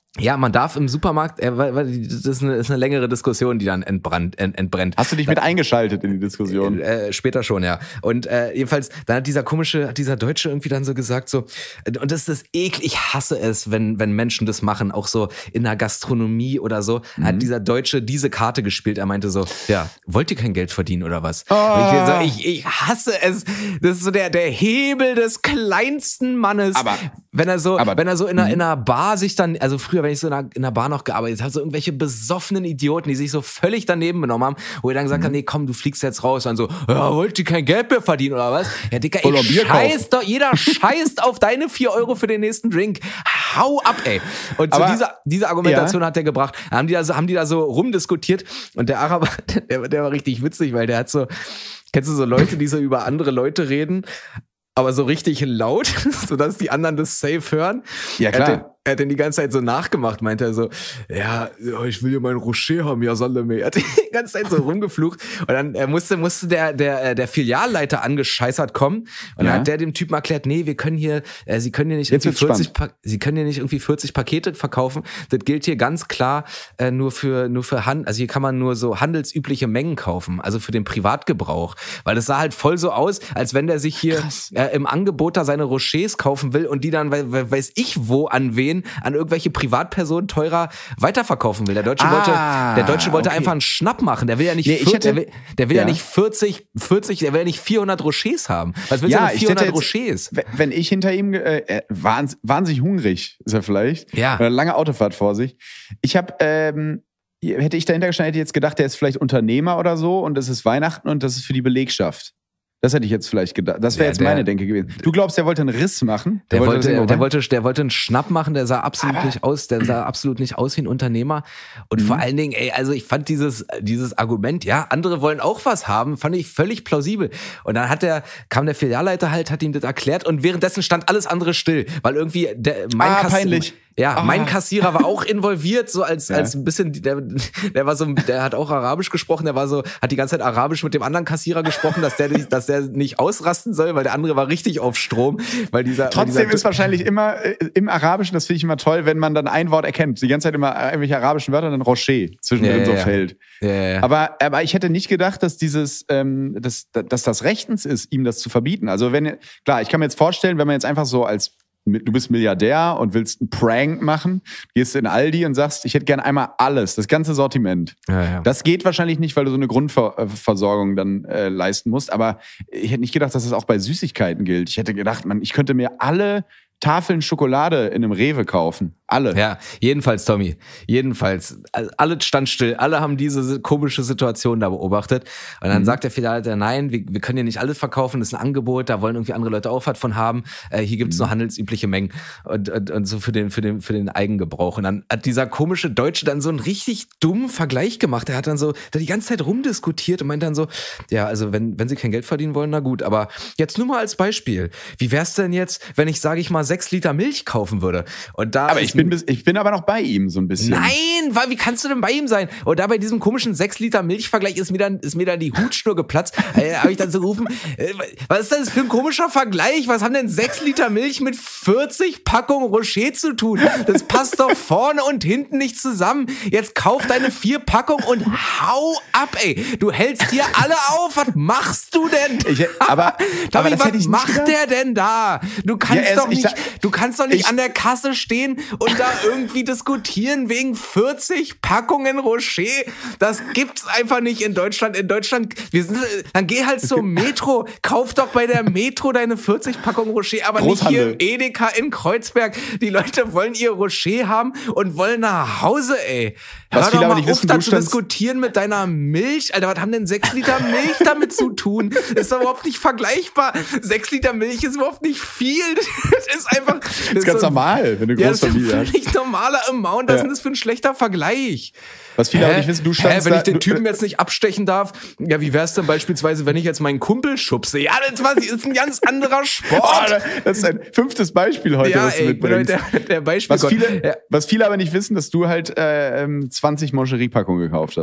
Ja, man darf im Supermarkt, äh, weil, weil das ist eine, ist eine längere Diskussion, die dann entbrannt, ent, entbrennt. Hast du dich mit eingeschaltet in die Diskussion? Äh, später schon, ja. Und äh, jedenfalls, dann hat dieser komische, hat dieser Deutsche irgendwie dann so gesagt, so, und das ist das Ekel, ich hasse es, wenn, wenn Menschen das machen, auch so in der Gastronomie oder so, mhm. hat dieser Deutsche diese Karte gespielt, er meinte so, ja, wollt ihr kein Geld verdienen oder was? Oh. Und ich, ich, ich hasse es, das ist so der, der Hebel des kleinsten Mannes. Aber, wenn er so, aber, wenn er so in einer, in einer Bar sich dann, also früher, wenn ich so in einer, in einer Bar noch gearbeitet habe, so irgendwelche besoffenen Idioten, die sich so völlig daneben benommen haben, wo ich dann gesagt habe, nee, komm, du fliegst jetzt raus. Und dann so, ja, wollt ihr kein Geld mehr verdienen oder was? Ja, Dicker, ich scheiß doch, jeder scheißt auf deine vier Euro für den nächsten Drink. Hau ab, ey. Und so aber, diese, diese Argumentation ja. hat der gebracht. Haben die, da so, haben die da so rumdiskutiert und der Araber, der, der war richtig witzig, weil der hat so, kennst du so Leute, die so über andere Leute reden, aber so richtig laut, sodass die anderen das safe hören? Ja, klar. Er hat, den, er hat den die ganze Zeit so nachgemacht, meinte er so, ja, ich will ja meinen Rocher haben, ja, Salome. Er hat die ganze Zeit so rumgeflucht und dann er musste, musste der, der, der Filialleiter angescheißert kommen und ja. dann hat der dem Typen erklärt, nee, wir können hier, äh, Sie können hier nicht irgendwie vierzig, pa- Sie können hier nicht irgendwie vierzig Pakete verkaufen. Das gilt hier ganz klar äh, nur für, nur für Hand, also hier kann man nur so handelsübliche Mengen kaufen, also für den Privatgebrauch, weil das sah halt voll so aus, als wenn der sich hier äh, im Angebot da seine Rochers kaufen will und die dann, we- weiß ich wo, an wen, an irgendwelche Privatpersonen teurer weiterverkaufen will. Der Deutsche ah, wollte, der Deutsche wollte okay. einfach einen Schnapp machen. Der will ja nicht, nee, vier, hätte, der will, der will ja. ja nicht vierzig, vierzig, der will ja nicht vierhundert Rochers haben. Was willst ja, du mit vierhundert jetzt, Rochers? Wenn ich hinter ihm, äh, wahnsinnig, wahnsinnig hungrig ist er vielleicht. Ja. Eine lange Autofahrt vor sich. Ich habe, ähm, hätte ich dahinter gestanden, hätte ich jetzt gedacht, der ist vielleicht Unternehmer oder so und es ist Weihnachten und das ist für die Belegschaft. Das hätte ich jetzt vielleicht gedacht. Das wäre ja, jetzt der, meine Denke gewesen. Du glaubst, der wollte einen Riss machen? Der, der wollte, wollte der wollte, der wollte einen Schnapp machen. Der sah absolut Aber. nicht aus. Der sah absolut nicht aus wie ein Unternehmer. Und mhm. vor allen Dingen, ey, also ich fand dieses, dieses Argument, ja, andere wollen auch was haben, fand ich völlig plausibel. Und dann hat der, kam der Filialleiter halt, hat ihm das erklärt und währenddessen stand alles andere still, weil irgendwie der, mein ah, Kass, peinlich. Ja, oh. mein Kassierer war auch involviert, so als, ja. als ein bisschen, der, der war so, der hat auch Arabisch gesprochen, der war so, hat die ganze Zeit Arabisch mit dem anderen Kassierer gesprochen, dass der nicht, dass der nicht ausrasten soll, weil der andere war richtig auf Strom, weil dieser. Trotzdem weil dieser, ist wahrscheinlich immer äh, im Arabischen, das finde ich immer toll, wenn man dann ein Wort erkennt. Die ganze Zeit immer irgendwelche arabischen Wörter, dann Rocher zwischendrin ja, so ja. fällt. Ja, ja. Aber, aber ich hätte nicht gedacht, dass dieses, ähm, dass, dass das rechtens ist, ihm das zu verbieten. Also wenn, klar, ich kann mir jetzt vorstellen, wenn man jetzt einfach so als du bist Milliardär und willst einen Prank machen, gehst in Aldi und sagst, ich hätte gerne einmal alles, das ganze Sortiment. Ja, ja. Das geht wahrscheinlich nicht, weil du so eine Grundversorgung dann äh, leisten musst. Aber ich hätte nicht gedacht, dass das auch bei Süßigkeiten gilt. Ich hätte gedacht, man, ich könnte mir alle Tafeln Schokolade in einem Rewe kaufen. Alle. Ja, jedenfalls, Tommy. Jedenfalls. Alles stand still. Alle haben diese komische Situation da beobachtet. Und dann mhm. sagt der Filialleiter, nein, wir, wir können hier nicht alles verkaufen. Das ist ein Angebot. Da wollen irgendwie andere Leute auch was von haben. Äh, hier gibt's mhm. nur handelsübliche Mengen. Und, und, und so für den, für den, für den Eigengebrauch. Und dann hat dieser komische Deutsche dann so einen richtig dummen Vergleich gemacht. Er hat dann so, da die ganze Zeit rumdiskutiert und meint dann so, ja, also wenn, wenn Sie kein Geld verdienen wollen, na gut. Aber jetzt nur mal als Beispiel. Wie wär's denn jetzt, wenn ich, sage ich mal, sechs Liter Milch kaufen würde? Und da aber ich bin, ich bin aber noch bei ihm so ein bisschen. Nein, wie kannst du denn bei ihm sein? Und da bei diesem komischen sechs Liter Milch-Vergleich ist mir dann, ist mir dann die Hutschnur geplatzt. äh, habe ich dann so gerufen, äh, was ist das für ein komischer Vergleich? Was haben denn sechs Liter Milch mit vierzig Packungen Rocher zu tun? Das passt doch vorne und hinten nicht zusammen. Jetzt kauf deine vier Packungen und hau ab, ey. Du hältst hier alle auf. Was machst du denn? Ich, aber, Tommy, aber was macht der denn da? Du kannst ja, doch nicht, ich, du kannst doch nicht ich, an der Kasse stehen und da irgendwie diskutieren wegen vierzig Packungen Rocher. Das gibt's einfach nicht in Deutschland. In Deutschland, wir sind, dann geh halt zur Metro. Kauf doch bei der Metro deine vierzig Packungen Rocher, aber nicht hier im Edeka in Kreuzberg. Die Leute wollen ihr Rocher haben und wollen nach Hause, ey. Hör was doch mal nicht auf, wissen, da zu diskutieren mit deiner Milch. Alter, was haben denn sechs Liter Milch damit zu tun? Das ist doch überhaupt nicht vergleichbar. Sechs Liter Milch ist überhaupt nicht viel. Das ist einfach... Das, das ist ganz so, normal, wenn du ja, Großfamilie hast. Das ist ein völlig normaler Amount. Was ist denn das für ein schlechter Vergleich? Was viele Hä? auch nicht wissen, du standst Hä, wenn da, ich den Typen jetzt nicht abstechen darf, ja, wie wär's denn beispielsweise, wenn ich jetzt meinen Kumpel schubse? Ja, das war, ist ein ganz anderer Sport. Oh, das ist ein fünftes Beispiel heute, ja, was du ey, mitbringst. Der, der Beispiel was, viele, ja. was viele aber nicht wissen, dass du halt äh, zwanzig Moncherie-Packungen gekauft hast.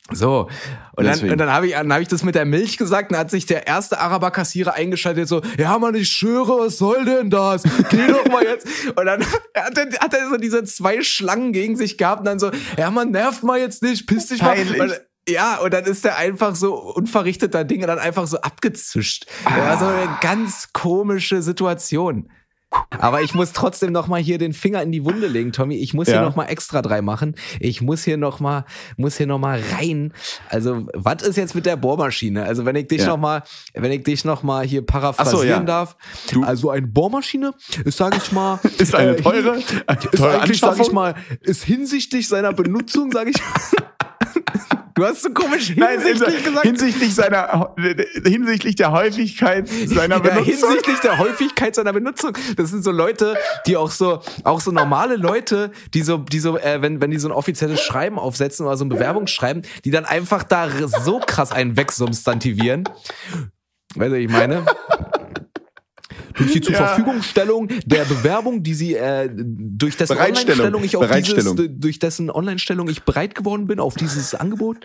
So, und dann, und dann habe ich, dann hab ich das mit der Milch gesagt, dann hat sich der erste Araber-Kassierer eingeschaltet, so, ja Mann, ich schwöre, was soll denn das? Geh doch mal jetzt. Und dann hat er, hat er so diese zwei Schlangen gegen sich gehabt und dann so, ja Mann, nerv mal jetzt nicht, piss dich mal. Und, ja, und dann ist der einfach so unverrichteter Dinge dann einfach so abgezischt. Ah. Ja, so eine ganz komische Situation. Aber ich muss trotzdem noch mal hier den Finger in die Wunde legen, Tommy. Ich muss ja. hier noch mal extra drei machen. Ich muss hier noch mal, muss hier noch mal rein. Also, was ist jetzt mit der Bohrmaschine? Also, wenn ich dich ja. noch mal, wenn ich dich noch mal hier paraphrasieren so, ja. darf. Du. Also, eine Bohrmaschine ist, sage ich mal, ist eine teure, eine teure ist eigentlich, sage ich mal, ist hinsichtlich seiner Benutzung, sage ich mal. Du hast so komisch hinsichtlich Nein, gesagt. Hinsichtlich seiner, hinsichtlich der Häufigkeit seiner ja, Benutzung. Hinsichtlich der Häufigkeit seiner Benutzung. Das sind so Leute, die auch so, auch so normale Leute, die so, die so, äh, wenn, wenn die so ein offizielles Schreiben aufsetzen oder so ein Bewerbungsschreiben, die dann einfach da so krass einen wegsubstantivieren. Weißt du, ich meine? Durch die Zurverfügungstellung der Bewerbung, die sie äh, durch dessen Online-Stellung ich auf dieses, durch dessen Online-Stellung ich bereit geworden bin auf dieses Angebot.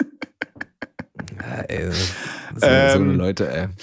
Ja, ey, so, ähm, so eine Leute, ey.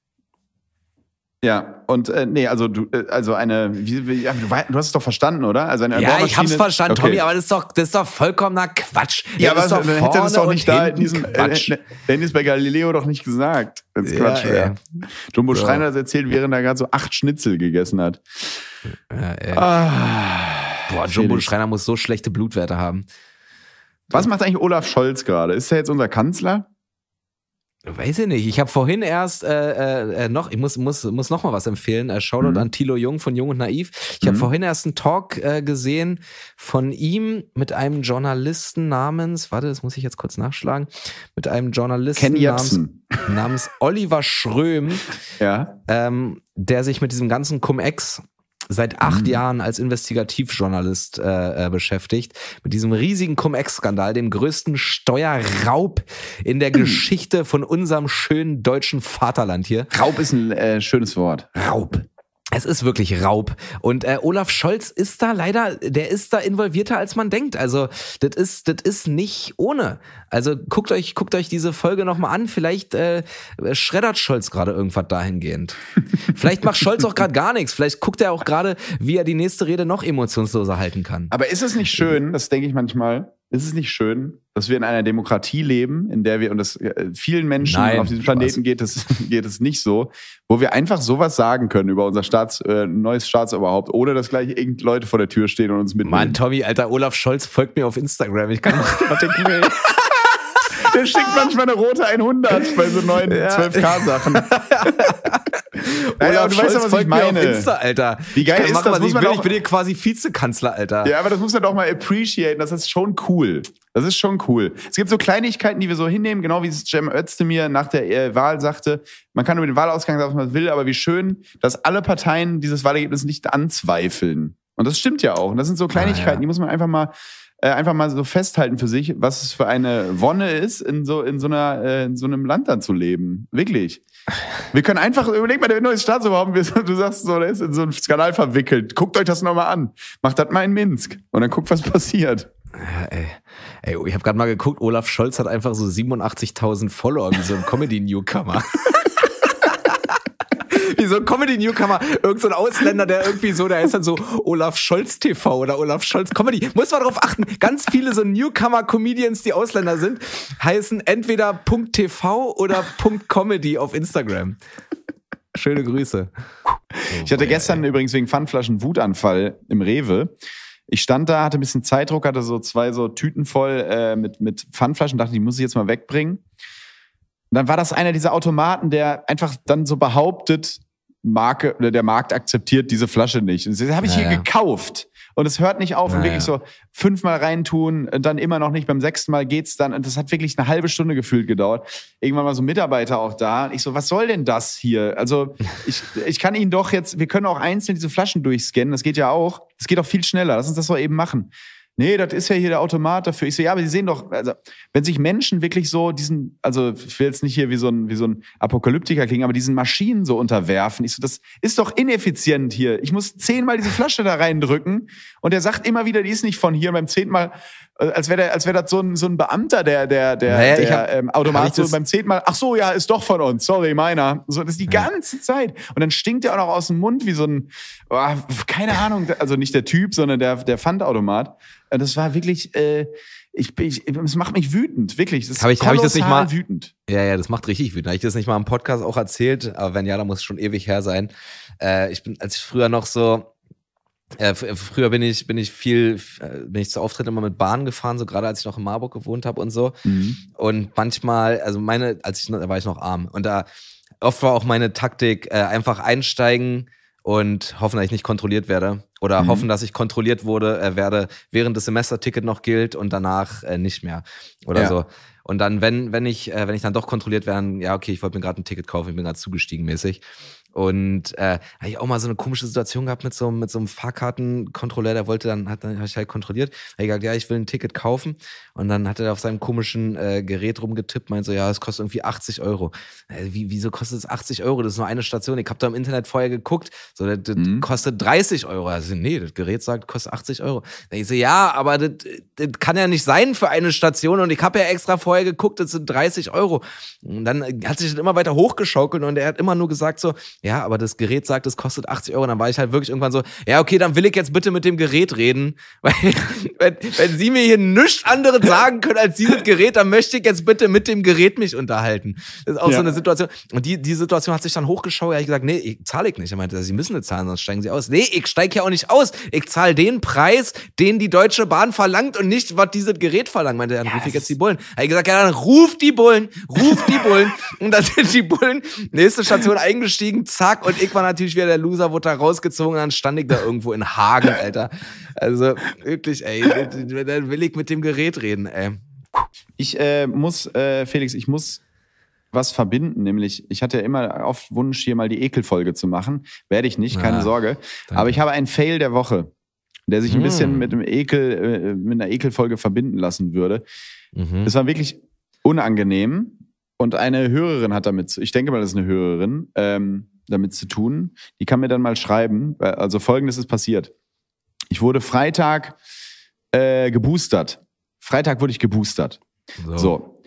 Ja, und äh, nee, also du, also eine, wie, wie, ja, du, du hast es doch verstanden, oder? Also eine ja, ich hab's verstanden, okay. Tommy, aber das ist doch, das ist doch vollkommener Quatsch. Ja, aber dann hätte er das doch nicht da in diesem, Quatsch. Äh, hätte es bei Galileo doch nicht gesagt. Das ist Quatsch, ja. ja. Jumbo ja. Schreiner hat erzählt, während er gerade so acht Schnitzel gegessen hat. Ja, ey. Ah, Boah, Jumbo Schreiner muss so schlechte Blutwerte haben. Was macht eigentlich Olaf Scholz gerade? Ist er jetzt unser Kanzler? Weiß ich nicht. Ich habe vorhin erst äh, äh, noch, ich muss muss muss noch mal was empfehlen. Äh, Shoutout mhm. an Thilo Jung von Jung und Naiv. Ich habe mhm. vorhin erst einen Talk äh, gesehen von ihm mit einem Journalisten namens, warte, das muss ich jetzt kurz nachschlagen, mit einem Journalisten namens, namens Oliver Schröm, ja. ähm, der sich mit diesem ganzen Cum-Ex seit acht mhm. Jahren als Investigativjournalist äh, äh, beschäftigt. Mit diesem riesigen Cum-Ex-Skandal, dem größten Steuerraub in der mhm. Geschichte von unserem schönen deutschen Vaterland hier. Raub ist ein äh, schönes Wort. Raub. Es ist wirklich Raub. Und äh, Olaf Scholz ist da leider, der ist da involvierter, als man denkt. Also das ist, das ist nicht ohne. Also guckt euch, guckt euch diese Folge nochmal an. Vielleicht äh, schreddert Scholz gerade irgendwas dahingehend. Vielleicht macht Scholz auch gerade gar nichts. Vielleicht guckt er auch gerade, wie er die nächste Rede noch emotionsloser halten kann. Aber ist es nicht schön, das denke ich manchmal, ist es nicht schön, dass wir in einer Demokratie leben, in der wir, und das äh, vielen Menschen Nein, auf diesem Planeten geht es, geht es nicht so, wo wir einfach sowas sagen können über unser Staats, äh, neues Staatsoberhaupt, ohne dass gleich irgend Leute vor der Tür stehen und uns mitnehmen. Mann, Tommy, Alter, Olaf Scholz folgt mir auf Instagram. Ich kann was denken will. Der schickt manchmal eine rote hundert bei so neuen ja. zwölf K-Sachen. Naja, du weißt ja, was ich meine. Auf Insta, Alter. Wie geil ist das? Muss man auch, ich bin hier quasi Vizekanzler, Alter. Ja, aber das muss man doch mal appreciaten. Das ist schon cool. Das ist schon cool. Es gibt so Kleinigkeiten, die wir so hinnehmen, genau wie es Cem Özdemir nach der äh, Wahl sagte. Man kann über den Wahlausgang sagen, was man will, aber wie schön, dass alle Parteien dieses Wahlergebnis nicht anzweifeln. Und das stimmt ja auch. Und das sind so Kleinigkeiten, ah, ja. die muss man einfach mal Äh, einfach mal so festhalten für sich, was es für eine Wonne ist, in so in so einer äh, in so einem Land dann zu leben. Wirklich. Wir können einfach, überleg mal, der neue Staatsoberhaupt, du sagst so, der ist in so einen Skandal verwickelt. Guckt euch das nochmal an. Macht das mal in Minsk und dann guckt, was passiert. Ja, ey. Ey, ich habe gerade mal geguckt, Olaf Scholz hat einfach so siebenundachtzigtausend Follower, wie so ein Comedy-Newcomer. Wie so ein Comedy-Newcomer, irgend so ein Ausländer, der irgendwie so, der ist dann so Olaf Scholz T V oder Olaf Scholz Comedy. Muss man darauf achten, ganz viele so Newcomer-Comedians, die Ausländer sind, heißen entweder .tv oder .comedy auf Instagram. Schöne Grüße. Oh, ich hatte boy, gestern ey. übrigens wegen Pfandflaschen Wutanfall im Rewe. Ich stand da, hatte ein bisschen Zeitdruck, hatte so zwei so Tüten voll äh, mit, mit Pfandflaschen, dachte, die muss ich jetzt mal wegbringen. Und dann war das einer dieser Automaten, der einfach dann so behauptet, Marke oder der Markt akzeptiert diese Flasche nicht. Und das habe ich ja, hier ja. gekauft. Und es hört nicht auf. Ja, und wirklich ja. so fünfmal reintun, und dann immer noch nicht. Beim sechsten Mal geht's dann. Und das hat wirklich eine halbe Stunde gefühlt gedauert. Irgendwann war so ein Mitarbeiter auch da. Und ich so, was soll denn das hier? Also ich, ich kann Ihnen doch jetzt, wir können auch einzeln diese Flaschen durchscannen. Das geht ja auch. Das geht auch viel schneller. Lass uns das doch eben machen. Nee, das ist ja hier der Automat dafür. Ich so, ja, aber Sie sehen doch, also, wenn sich Menschen wirklich so diesen, also ich will jetzt nicht hier wie so ein, wie so ein Apokalyptiker klingen, aber diesen Maschinen so unterwerfen. Ich so, das ist doch ineffizient hier. Ich muss zehnmal diese Flasche da reindrücken und er sagt immer wieder, die ist nicht von hier. Und beim zehnten Mal, Als wäre als wär das so ein, so ein Beamter, der, der, der, naja, der hab, ähm, Automat so beim zehnten Mal, ach so, ja, ist doch von uns, sorry, meiner. So, das ist die ja. ganze Zeit. Und dann stinkt der auch noch aus dem Mund wie so ein, oh, keine Ahnung, also nicht der Typ, sondern der, der Pfandautomat. Das war wirklich, äh, ich, ich, es macht mich wütend, wirklich. Das ist hab ich, hab ich das nicht mal wütend. Ja, ja, das macht richtig wütend. Habe ich das nicht mal im Podcast auch erzählt? Aber wenn ja, dann muss es schon ewig her sein. Äh, ich bin, als ich früher noch so, äh, früher bin ich, bin ich viel, bin ich zu Auftritten immer mit Bahn gefahren, so gerade als ich noch in Marburg gewohnt habe und so. Mhm. Und manchmal, also meine, als ich, da war ich noch arm. Und da oft war auch meine Taktik, äh, einfach einsteigen und hoffen, dass ich nicht kontrolliert werde. Oder mhm. hoffen, dass ich kontrolliert wurde, äh, werde, während das Semesterticket noch gilt und danach äh, nicht mehr. Oder ja. so. Und dann, wenn, wenn ich, äh, wenn ich dann doch kontrolliert werde, ja, okay, ich wollte mir gerade ein Ticket kaufen, ich bin gerade zugestiegen mäßig. Und äh, habe ich auch mal so eine komische Situation gehabt mit so, mit so einem Fahrkartenkontrolleur, der wollte dann, hat dann hab ich halt kontrolliert, habe ich gesagt, ja, ich will ein Ticket kaufen. Und dann hat er auf seinem komischen äh, Gerät rumgetippt, meint so, ja, es kostet irgendwie achtzig Euro. Äh, wie, wieso kostet es achtzig Euro? Das ist nur eine Station. Ich habe da im Internet vorher geguckt, so, das, das mhm. kostet dreißig Euro. Also, nee, das Gerät sagt, kostet achtzig Euro. Da ich so, ja, aber das, das kann ja nicht sein für eine Station. Und ich habe ja extra vorher geguckt, das sind dreißig Euro. Und dann hat sich das immer weiter hochgeschaukelt und er hat immer nur gesagt so, ja, aber das Gerät sagt, es kostet achtzig Euro. Und dann war ich halt wirklich irgendwann so, ja, okay, dann will ich jetzt bitte mit dem Gerät reden. Weil, wenn, wenn Sie mir hier nichts anderes sagen können als dieses Gerät, dann möchte ich jetzt bitte mit dem Gerät mich unterhalten. Das ist auch ja. so eine Situation. Und die, die Situation hat sich dann hochgeschaut. Ja, ich gesagt, nee, ich zahle ich nicht. Er meinte, Sie müssen nicht zahlen, sonst steigen Sie aus. Nee, ich steige ja auch nicht aus. Ich zahle den Preis, den die Deutsche Bahn verlangt und nicht, was dieses Gerät verlangt. Meinte, dann yes. ruf ich jetzt die Bullen. Er hat gesagt, ja, dann ruf die Bullen, ruf die Bullen. Und dann sind die Bullen, nächste Station eingestiegen, zack, und ich war natürlich wieder der Loser, wurde da rausgezogen, dann stand ich da irgendwo in Hagen, Alter. Also wirklich, ey, dann will ich mit dem Gerät reden, ey. Ich äh, muss, äh, Felix, ich muss was verbinden, nämlich ich hatte ja immer oft Wunsch, hier mal die Ekelfolge zu machen. Werde ich nicht, keine ah, Sorge. Danke. Aber ich habe einen Fail der Woche, der sich ein hm. bisschen mit dem Ekel, äh, mit einer Ekelfolge verbinden lassen würde. Mhm. Es war wirklich unangenehm. Und eine Hörerin hat damit, ich denke mal, das ist eine Hörerin, ähm, damit zu tun. Die kann mir dann mal schreiben. Also Folgendes ist passiert. Ich wurde Freitag äh, geboostert. Freitag wurde ich geboostert. So. so.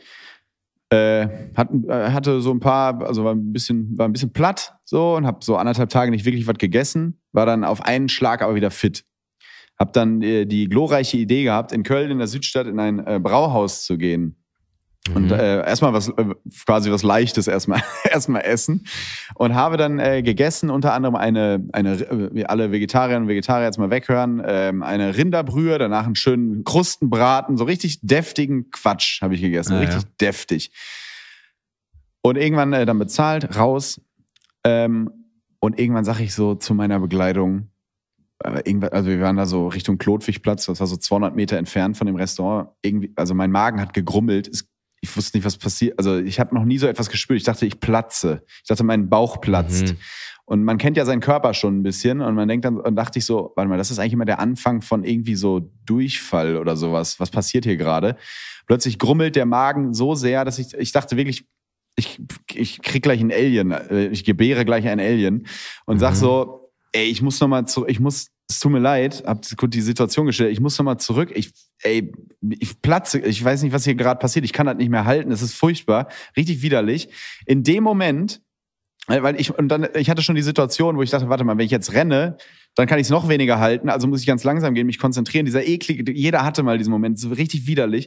Äh, hat, äh, hatte so ein paar, also war ein bisschen, war ein bisschen platt so und habe so anderthalb Tage nicht wirklich was gegessen. War dann auf einen Schlag aber wieder fit. Hab dann äh, die glorreiche Idee gehabt, in Köln in der Südstadt in ein äh, Brauhaus zu gehen. Und äh, erstmal was äh, quasi was Leichtes erstmal erstmal essen und habe dann äh, gegessen, unter anderem eine eine wie alle Vegetarierinnen und Vegetarier jetzt mal weghören, ähm, eine Rinderbrühe, danach einen schönen Krustenbraten, so richtig deftigen Quatsch habe ich gegessen, ah, richtig ja. deftig. Und irgendwann äh, dann bezahlt, raus ähm, und irgendwann sage ich so zu meiner Begleitung, äh, irgendwann, also wir waren da so Richtung Klotwigplatz, das war so zweihundert Meter entfernt von dem Restaurant, irgendwie, also mein Magen hat gegrummelt, es Ich wusste nicht, was passiert. Also ich habe noch nie so etwas gespürt. Ich dachte, ich platze. Ich dachte, mein Bauch platzt. Mhm. Und man kennt ja seinen Körper schon ein bisschen. Und man denkt dann, und dachte ich so, warte mal, das ist eigentlich immer der Anfang von irgendwie so Durchfall oder sowas. Was passiert hier gerade? Plötzlich grummelt der Magen so sehr, dass ich, ich dachte wirklich, ich, ich krieg gleich einen Alien. Ich gebäre gleich einen Alien. Und mhm. sag so, ey, ich muss noch mal zurück, ich muss, es tut mir leid, hab gut die Situation gestellt, ich muss noch mal zurück, ich, ey, ich platze, ich weiß nicht, was hier gerade passiert, ich kann das nicht mehr halten, es ist furchtbar, richtig widerlich. In dem Moment, weil ich, und dann, ich hatte schon die Situation, wo ich dachte, warte mal, wenn ich jetzt renne, dann kann ich es noch weniger halten, also muss ich ganz langsam gehen, mich konzentrieren, dieser eklige, jeder hatte mal diesen Moment, so richtig widerlich.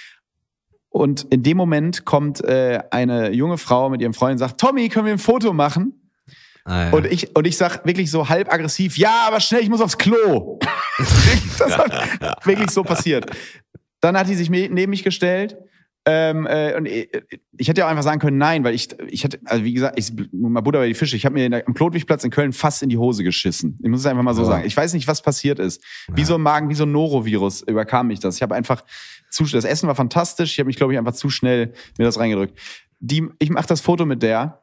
Und in dem Moment kommt äh, eine junge Frau mit ihrem Freund und sagt, Tommy, können wir ein Foto machen? Ah, ja. Und ich, und ich sag wirklich so halb aggressiv, ja, aber schnell, ich muss aufs Klo. Das hat wirklich so passiert. Dann hat die sich neben mich gestellt. Ähm, äh, und ich, ich hätte ja auch einfach sagen können, nein, weil ich, ich hätte, also wie gesagt, ich, mal Butter bei die Fische, ich habe mir am Klotwigplatz in Köln fast in die Hose geschissen. Ich muss es einfach mal so ja. sagen. Ich weiß nicht, was passiert ist. Wie ja. so ein Magen, wie so ein Norovirus überkam mich das. Ich habe einfach zu, das Essen war fantastisch. Ich habe mich, glaube ich, einfach zu schnell mir das reingedrückt. Die, ich mache das Foto mit der.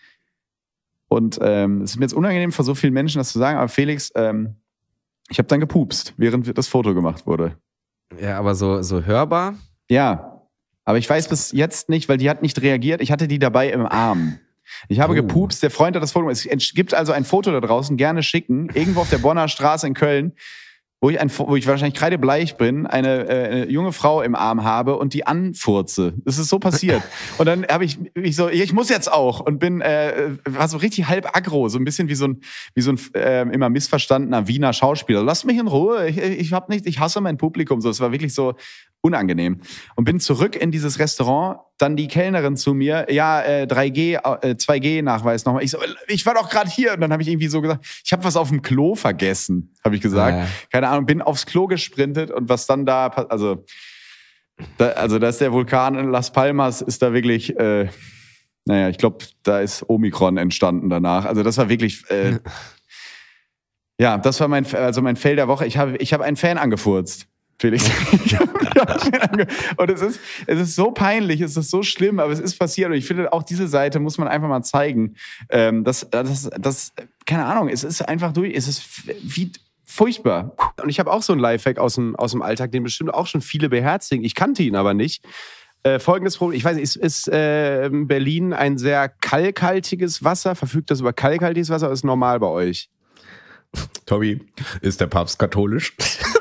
Und ähm, es ist mir jetzt unangenehm, vor so vielen Menschen das zu sagen, aber Felix, ähm, ich habe dann gepupst, während das Foto gemacht wurde. Ja, aber so, so hörbar? Ja, aber ich weiß bis jetzt nicht, weil die hat nicht reagiert. Ich hatte die dabei im Arm. Ich habe oh. gepupst, der Freund hat das Foto gemacht. Es gibt also ein Foto da draußen, gerne schicken, irgendwo auf der Bonner Straße in Köln. wo ich, ein, wo ich wahrscheinlich kreidebleich bin, eine, äh, eine junge Frau im Arm habe und die anfurze. Das ist so passiert. Und dann habe ich, ich so, ich muss jetzt auch und bin, äh, war so richtig halb aggro, so ein bisschen wie so ein, wie so ein äh, immer missverstandener Wiener Schauspieler. Lass mich in Ruhe, ich, ich hab nicht, ich hasse mein Publikum. So, es war wirklich so unangenehm. Und bin zurück in dieses Restaurant, dann die Kellnerin zu mir, ja, äh, drei G, äh, zwei G-Nachweis nochmal. Ich so, ich war doch gerade hier. Und dann habe ich irgendwie so gesagt, ich habe was auf dem Klo vergessen, habe ich gesagt. Ja. Keine Ahnung, bin aufs Klo gesprintet und was dann da, also, da, also da ist der Vulkan in Las Palmas, ist da wirklich, äh, naja, ich glaube, da ist Omikron entstanden danach. Also das war wirklich, äh, ja, das war mein, also mein Fail der Woche. Ich habe ich hab einen Fan angefurzt. Felix. Und es ist, es ist so peinlich, es ist so schlimm, aber es ist passiert. Und ich finde, auch diese Seite muss man einfach mal zeigen. Ähm, das, das, das, keine Ahnung, es ist einfach durch, es ist wie furchtbar. Und ich habe auch so einen Lifehack aus dem, aus dem Alltag, den bestimmt auch schon viele beherzigen. Ich kannte ihn aber nicht. Äh, folgendes Problem, ich weiß nicht, ist, ist äh, Berlin ein sehr kalkhaltiges Wasser? Verfügt das über kalkhaltiges Wasser oder ist normal bei euch? Tommy, ist der Papst katholisch?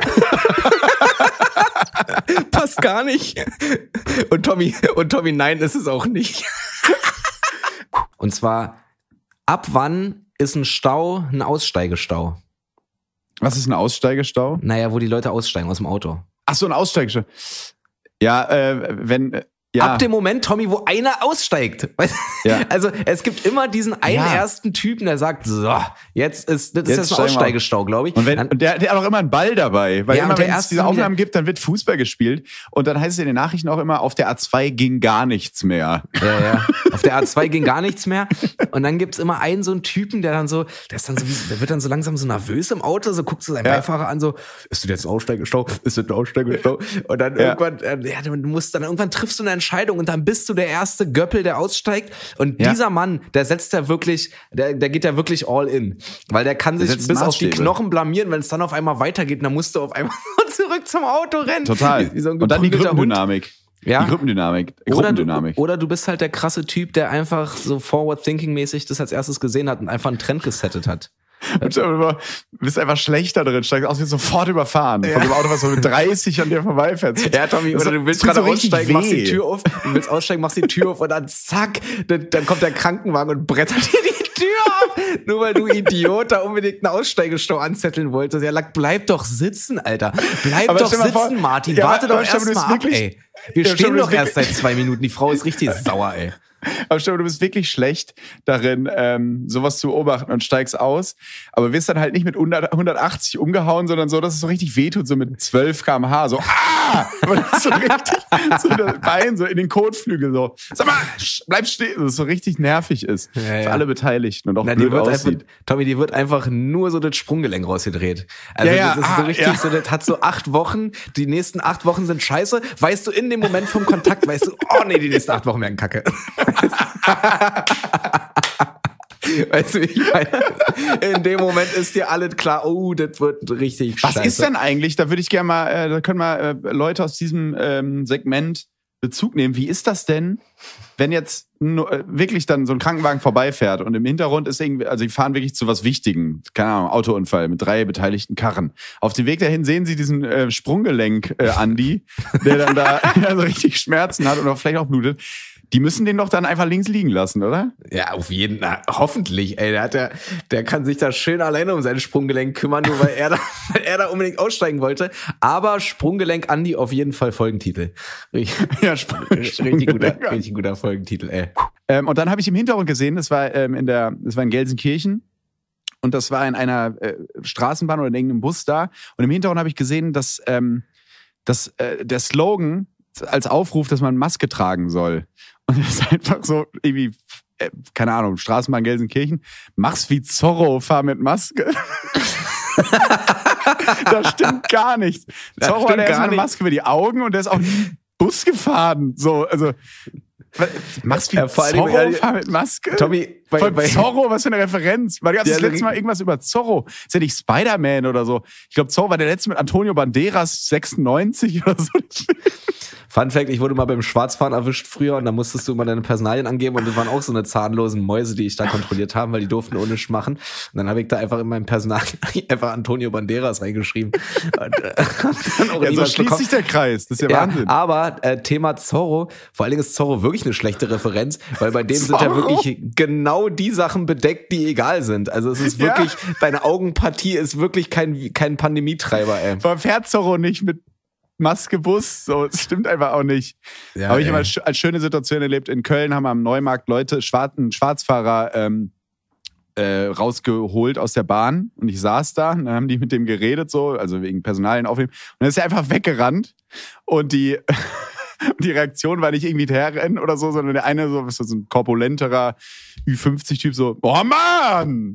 Passt gar nicht. Und Tommy, und Tommy, nein, ist es auch nicht. Und zwar, ab wann ist ein Stau ein Aussteigestau? Was ist ein Aussteigestau? Naja, wo die Leute aussteigen aus dem Auto. Ach so, ein Aussteigestau. Ja, äh, wenn... Äh, Ja. Ab dem Moment, Tommy, wo einer aussteigt. Ja. Also es gibt immer diesen einen ja. ersten Typen, der sagt, so, jetzt ist das jetzt ist jetzt ein Aussteigestau, glaube ich. Und, wenn, und der, der hat auch immer einen Ball dabei. Weil ja, immer, wenn es diese Aufnahmen gibt, dann wird Fußball gespielt. Und dann heißt es in den Nachrichten auch immer, auf der A zwei ging gar nichts mehr. Ja, ja. Auf der A zwei ging gar nichts mehr. Und dann gibt's immer einen so einen Typen, der dann so, der ist dann so, wie, der wird dann so langsam so nervös im Auto, so guckt so seinen ja. Beifahrer an, so, ist das jetzt ein Aussteigestau? Ist das ein Aussteigestau? Und dann ja. irgendwann, ja, du musst dann, irgendwann triffst du eine Entscheidung und dann bist du der erste Göppel, der aussteigt. Und ja. dieser Mann, der setzt ja wirklich, der, der geht ja wirklich all in. Weil der kann sich bis auf die Knochen blamieren, wenn es dann auf einmal weitergeht. Und dann musst du auf einmal zurück zum Auto rennen. Total. Wie so ein und dann die Gruppendynamik. Ja. Die Gruppendynamik. Oder du, oder du bist halt der krasse Typ, der einfach so forward-thinking-mäßig das als erstes gesehen hat und einfach einen Trend gesettet hat. Und du bist einfach schlechter drin, steigst aus wie sofort überfahren. Ja. Von dem Auto, was so mit dreißig an dir vorbeifährt. Ja, Tommy, oder du willst gerade so aussteigen, machst die Tür auf, du willst aussteigen, machst die Tür auf und dann zack, dann, dann kommt der Krankenwagen und brettert dir die Tür ab. Nur weil du Idiot da unbedingt einen Aussteigestau anzetteln wolltest. Ja, bleib doch sitzen, Alter. Bleib aber doch sitzen, vor, Martin. Ja, Warte doch erst mal ab, ey. Wir ja, stehen doch erst seit zwei Minuten. Die Frau ist richtig sauer, ey. Aber stell dir, du bist wirklich schlecht darin, ähm, sowas zu beobachten und steigst aus. Aber wirst dann halt nicht mit hundertachtzig umgehauen, sondern so, dass es so richtig wehtut, so mit zwölf Kilometer pro Stunde. So, ah! So richtig, so das Bein so in den Kotflügel so. Sag mal, bleib stehen. Dass es so richtig nervig ist. Ja, ja. Für alle Beteiligten und auch Na, blöd aussieht. Einfach, Tommy, die wird einfach nur so das Sprunggelenk rausgedreht. Also, ja, ja. das ist so richtig, ah, ja. so, das hat so acht Wochen. Die nächsten acht Wochen sind scheiße. Weißt du, in dem Moment vom Kontakt, weißt du, oh nee, die nächsten acht Wochen werden kacke. Weißt du, ich meine, in dem Moment ist dir alles klar, oh, das wird richtig Was scheiße. ist denn eigentlich, da würde ich gerne mal, äh, da können mal äh, Leute aus diesem ähm, Segment Bezug nehmen. Wie ist das denn, wenn jetzt nur, äh, wirklich dann so ein Krankenwagen vorbeifährt und im Hintergrund ist irgendwie, also die fahren wirklich zu was Wichtigem, keine Ahnung, Autounfall mit drei beteiligten Karren. Auf dem Weg dahin sehen sie diesen äh, Sprunggelenk-Andi, äh, der dann da also richtig Schmerzen hat oder vielleicht auch blutet. Die müssen den doch dann einfach links liegen lassen, oder? Ja, auf jeden Fall. Hoffentlich, ey. Der, hat ja, der kann sich da schön alleine um sein Sprunggelenk kümmern, nur weil er da, weil er da unbedingt aussteigen wollte. Aber Sprunggelenk Andi auf jeden Fall Folgentitel. Richtig, ja, richtig, guter, richtig guter Folgentitel, ey. Ähm, und dann habe ich im Hintergrund gesehen, das war ähm, in der, das war in Gelsenkirchen. Und das war in einer äh, Straßenbahn oder in irgendeinem Bus da. Und im Hintergrund habe ich gesehen, dass, ähm, dass äh, der Slogan als Aufruf, dass man Maske tragen soll. Und das ist einfach so, irgendwie, äh, keine Ahnung, Straßenbahn Gelsenkirchen, mach's wie Zorro, fahr mit Maske. Das stimmt gar nicht. Das Zorro hat erst eine Maske über die Augen und der ist auch nie Bus gefahren. So, also, Machst du Ja, vor allem, Zorro ja, fahr mit Maske? Tommy, bei, Von bei, Zorro, was für eine Referenz. Weil du hast Ja, das letzte Mal irgendwas über Zorro. Ist ja nicht Spider-Man oder so. Ich glaube, Zorro war der letzte mit Antonio Banderas sechsundneunzig oder so. Fun Fact, ich wurde mal beim Schwarzfahren erwischt früher und da musstest du immer deine Personalien angeben und das waren auch so eine zahnlosen Mäuse, die ich da kontrolliert haben, weil die durften ohne nichts machen. Und dann habe ich da einfach in meinem Personal einfach Antonio Banderas reingeschrieben. Und, äh, dann auch Ja, so schließt sich der Kreis. Das ist ja, ja Wahnsinn. Aber äh, Thema Zorro, vor allen Dingen ist Zorro wirklich eine schlechte Referenz, weil bei dem sind ja Zorro? wirklich genau die Sachen bedeckt, die egal sind. Also es ist wirklich, Ja. deine Augenpartie ist wirklich kein, kein Pandemietreiber, ey. Man fährt Zorro nicht mit Maske Bus, so, das stimmt einfach auch nicht. Ja, Habe ich ey. immer sch- als schöne Situation erlebt. In Köln haben wir am Neumarkt Leute, Schwar- einen Schwarzfahrer ähm, äh, rausgeholt aus der Bahn und ich saß da und dann haben die mit dem geredet, so, also wegen Personalien aufnehmen. Und dann ist er einfach weggerannt und die, die Reaktion war nicht irgendwie hinterherrennen oder so, sondern der eine so, so ein korpulenterer Ü fünfzig Typ so, oh Mann!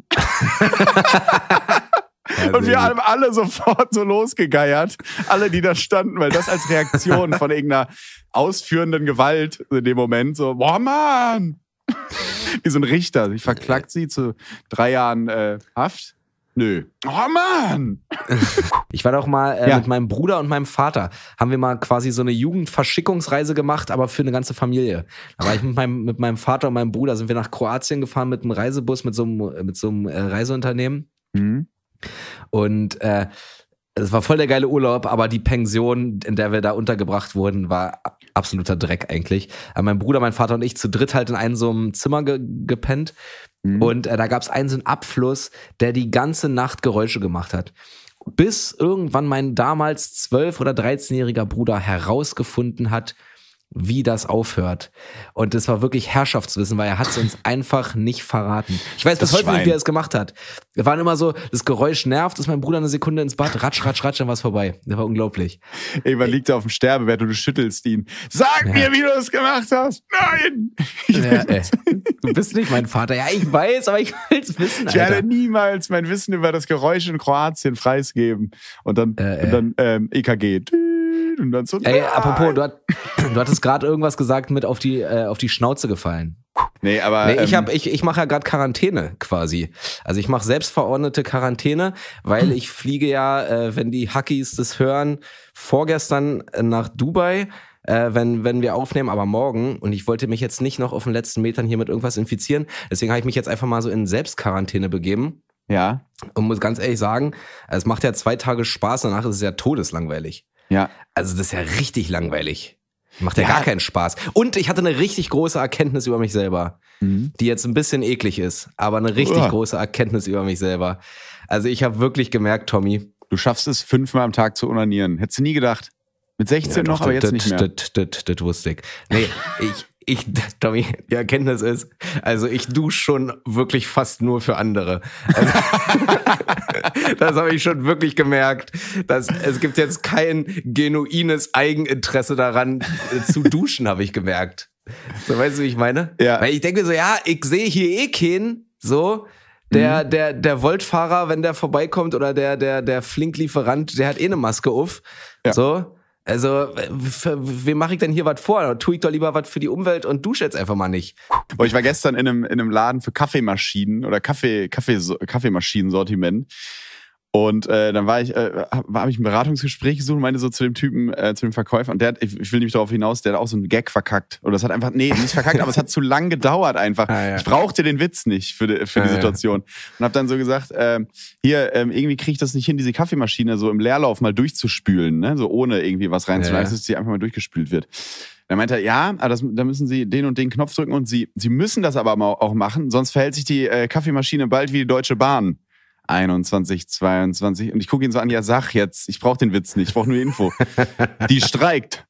Ja, Und wir sehr haben alle sofort so losgegeiert. Alle, die da standen, weil das als Reaktion von irgendeiner ausführenden Gewalt in dem Moment so, boah, Mann! Wie so ein Richter. Ich verklagt sie zu drei Jahren äh, Haft. Nö. Oh, Mann! Ich war doch mal äh, Ja. mit meinem Bruder und meinem Vater, haben wir mal quasi so eine Jugendverschickungsreise gemacht, aber für eine ganze Familie. Da war ich mit meinem, mit meinem Vater und meinem Bruder, sind wir nach Kroatien gefahren mit einem Reisebus, mit so einem, mit so einem äh, Reiseunternehmen. Mhm. Und äh, es war voll der geile Urlaub, aber die Pension, in der wir da untergebracht wurden, war absoluter Dreck eigentlich. Aber mein Bruder, mein Vater und ich zu dritt halt in einem so einem Zimmer ge- gepennt. Mhm. Und äh, da gab es einen so einen Abfluss, der die ganze Nacht Geräusche gemacht hat. Bis irgendwann mein damals zwölf- oder dreizehnjähriger Bruder herausgefunden hat, wie das aufhört. Und das war wirklich Herrschaftswissen, weil er hat es uns einfach nicht verraten. Ich weiß bis Das heute nicht, Schwein. wie er es gemacht hat. Wir waren immer so, das Geräusch nervt, ist mein Bruder eine Sekunde ins Bad, ratsch, ratsch, ratsch, dann war es vorbei. Das war unglaublich. Irgendwann liegt er auf dem Sterbebett und du schüttelst ihn. Sag Ja. mir, wie du es gemacht hast! Nein! Ich, Ja, ey. Du bist nicht mein Vater. Ja, ich weiß, aber ich will es wissen, ich werde Alter. niemals mein Wissen über das Geräusch in Kroatien preisgeben. Und dann, Äh, äh. und dann ähm, E K G. Und dann so, Ey, nein. apropos, du, hat, du hattest gerade irgendwas gesagt mit auf die, äh, auf die Schnauze gefallen. Nee, aber. Nee, ich ähm, hab, ich, ich mache ja gerade Quarantäne quasi. Also ich mache selbstverordnete Quarantäne, weil ich fliege ja, äh, wenn die Hackies das hören, vorgestern nach Dubai, äh, wenn, wenn wir aufnehmen, aber morgen. Und ich wollte mich jetzt nicht noch auf den letzten Metern hier mit irgendwas infizieren. Deswegen habe ich mich jetzt einfach mal so in Selbstquarantäne begeben. Ja, Und muss ganz ehrlich sagen, es macht ja zwei Tage Spaß, danach ist es ja todeslangweilig. ja. Also das ist ja richtig langweilig. Macht ja, Ja. gar keinen Spaß. Und ich hatte eine richtig große Erkenntnis über mich selber, Mhm. die jetzt ein bisschen eklig ist, aber eine richtig Uah. große Erkenntnis über mich selber. Also ich habe wirklich gemerkt, Tommy. Du schaffst es, fünfmal am Tag zu onanieren. Hättest du nie gedacht. Mit sechzehn Ja, noch, doch, aber jetzt das, nicht mehr. Das, das, das, das wusste ich. Nee, ich, ich, Tommy, die Erkenntnis ist, also ich dusche schon wirklich fast nur für andere. Also, das habe ich schon wirklich gemerkt. Dass, es gibt jetzt kein genuines Eigeninteresse daran, äh, zu duschen, habe ich gemerkt. So, weißt du, wie ich meine? Ja. Weil ich denke mir so, ja, ich sehe hier eh keinen, so. Der, Mhm. der, der Voltfahrer, wenn der vorbeikommt, oder der, der, der Flinklieferant, der hat eh eine Maske auf. Ja. So. Also, für, wem mache ich denn hier was vor? Da tue ich doch lieber was für die Umwelt und dusche jetzt einfach mal nicht. Boah, ich war gestern in einem, in einem Laden für Kaffeemaschinen oder Kaffee, Kaffee, Kaffeemaschinen-Sortiment. Und äh, dann war ich, äh, habe hab ich ein Beratungsgespräch gesucht und meinte so zu dem Typen, äh, zu dem Verkäufer, und der hat, ich, ich will nämlich darauf hinaus, der hat auch so einen Gag verkackt. Oder das hat einfach, nee, nicht verkackt, aber es hat zu lang gedauert einfach. Ah, ja. Ich brauchte den Witz nicht für die, für die Ah, ja. Situation. Und habe dann so gesagt, ähm, hier, ähm, irgendwie kriege ich das nicht hin, diese Kaffeemaschine so im Leerlauf mal durchzuspülen, ne? So ohne irgendwie was reinzulassen, Ja. dass sie einfach mal durchgespült wird. Dann meinte er, ja, aber das, da müssen Sie den und den Knopf drücken und Sie, Sie müssen das aber auch machen, sonst verhält sich die äh, Kaffeemaschine bald wie die Deutsche Bahn. einundzwanzig, zweiundzwanzig. Und ich gucke ihn so an, ja, sag jetzt, ich brauche den Witz nicht, ich brauche nur die Info. Die streikt.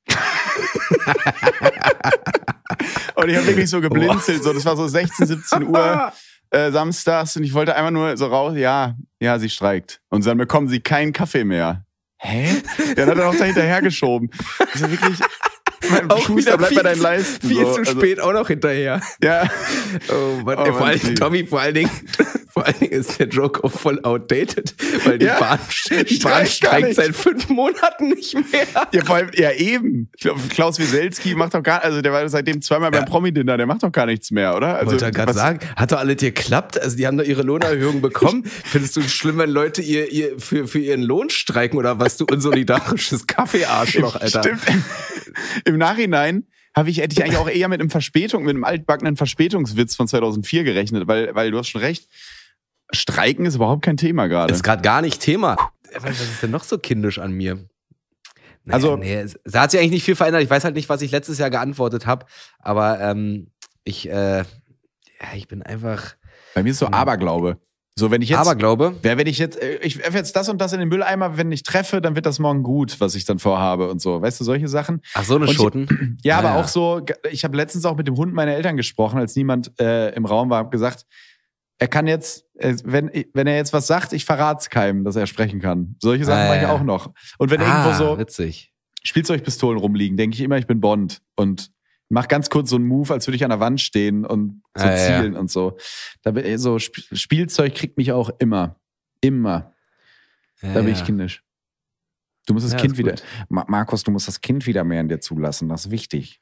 Und ich habe wirklich so geblinzelt, so, das war so sechzehn, siebzehn Uhr äh, samstags und ich wollte einfach nur so raus, ja, ja, sie streikt. Und dann bekommen sie keinen Kaffee mehr. Hä? Dann hat er noch da hinterher geschoben. Das ist wirklich... Mein Auch Schuster wieder bleibt viel, bei deinen Leisten. viel so. zu Also, spät auch noch hinterher. ja. Oh Mann, Oh ey, vor Mann, allen Dingen, die- Tommy, vor allen Dingen, Vor allen Dingen ist der Joke auch voll outdated, weil die Ja, Bahn, die Bahn streikt gar streikt nicht. seit fünf Monaten nicht mehr. Ja, vor allem, ja eben. Ich glaube, Klaus Wieselski macht doch gar, also der war seitdem zweimal beim Promi-Dinner, der macht doch gar nichts mehr, oder? Also, Wollte er gerade was- sagen, hat doch alles geklappt? Also die haben doch ihre Lohnerhöhung bekommen. Findest du es schlimm, wenn Leute ihr, ihr für, für ihren Lohn streiken oder was, du unsolidarisches Kaffeearschloch, Alter? Stimmt. Im Nachhinein habe ich, hätte ich eigentlich auch eher mit einem Verspätung, mit einem altbackenen Verspätungswitz von zweitausendvier gerechnet, weil, weil du hast schon recht, Streiken ist überhaupt kein Thema gerade. Ist gerade gar nicht Thema. Was ist denn noch so kindisch an mir? Naja, Also- nee, es, es hat sich eigentlich nicht viel verändert. Ich weiß halt nicht, was ich letztes Jahr geantwortet habe, aber ähm, ich, äh, ja, ich bin einfach Bei mir ist so Aberglaube. So, wenn ich jetzt, Aberglaube. wer, wenn ich jetzt, äh, ich werfe jetzt das und das in den Mülleimer, wenn ich treffe, dann wird das morgen gut, was ich dann vorhabe und so. Weißt du, solche Sachen? Ach, so eine Und ich- Schoten. Ja, aber Naja. auch so, ich habe letztens auch mit dem Hund meiner Eltern gesprochen, als niemand äh, im Raum war, habe gesagt, er kann jetzt, äh, wenn, wenn er jetzt was sagt, ich verrate es keinem, dass er sprechen kann. Solche Sachen Ah, mache ich ja. auch noch. Und wenn ah, irgendwo so witzig. Spielzeugpistolen rumliegen, denke ich immer, ich bin Bond und mach ganz kurz so einen Move, als würde ich an der Wand stehen und so Ah, ja, ja. zielen und so. Da bin, so Sp- Spielzeug kriegt mich auch immer. Immer. Ja, Da bin ja. ich kindisch. Du musst das Ja, Kind ist wieder. gut. Ma- Markus, du musst das Kind wieder mehr in dir zulassen. Das ist wichtig.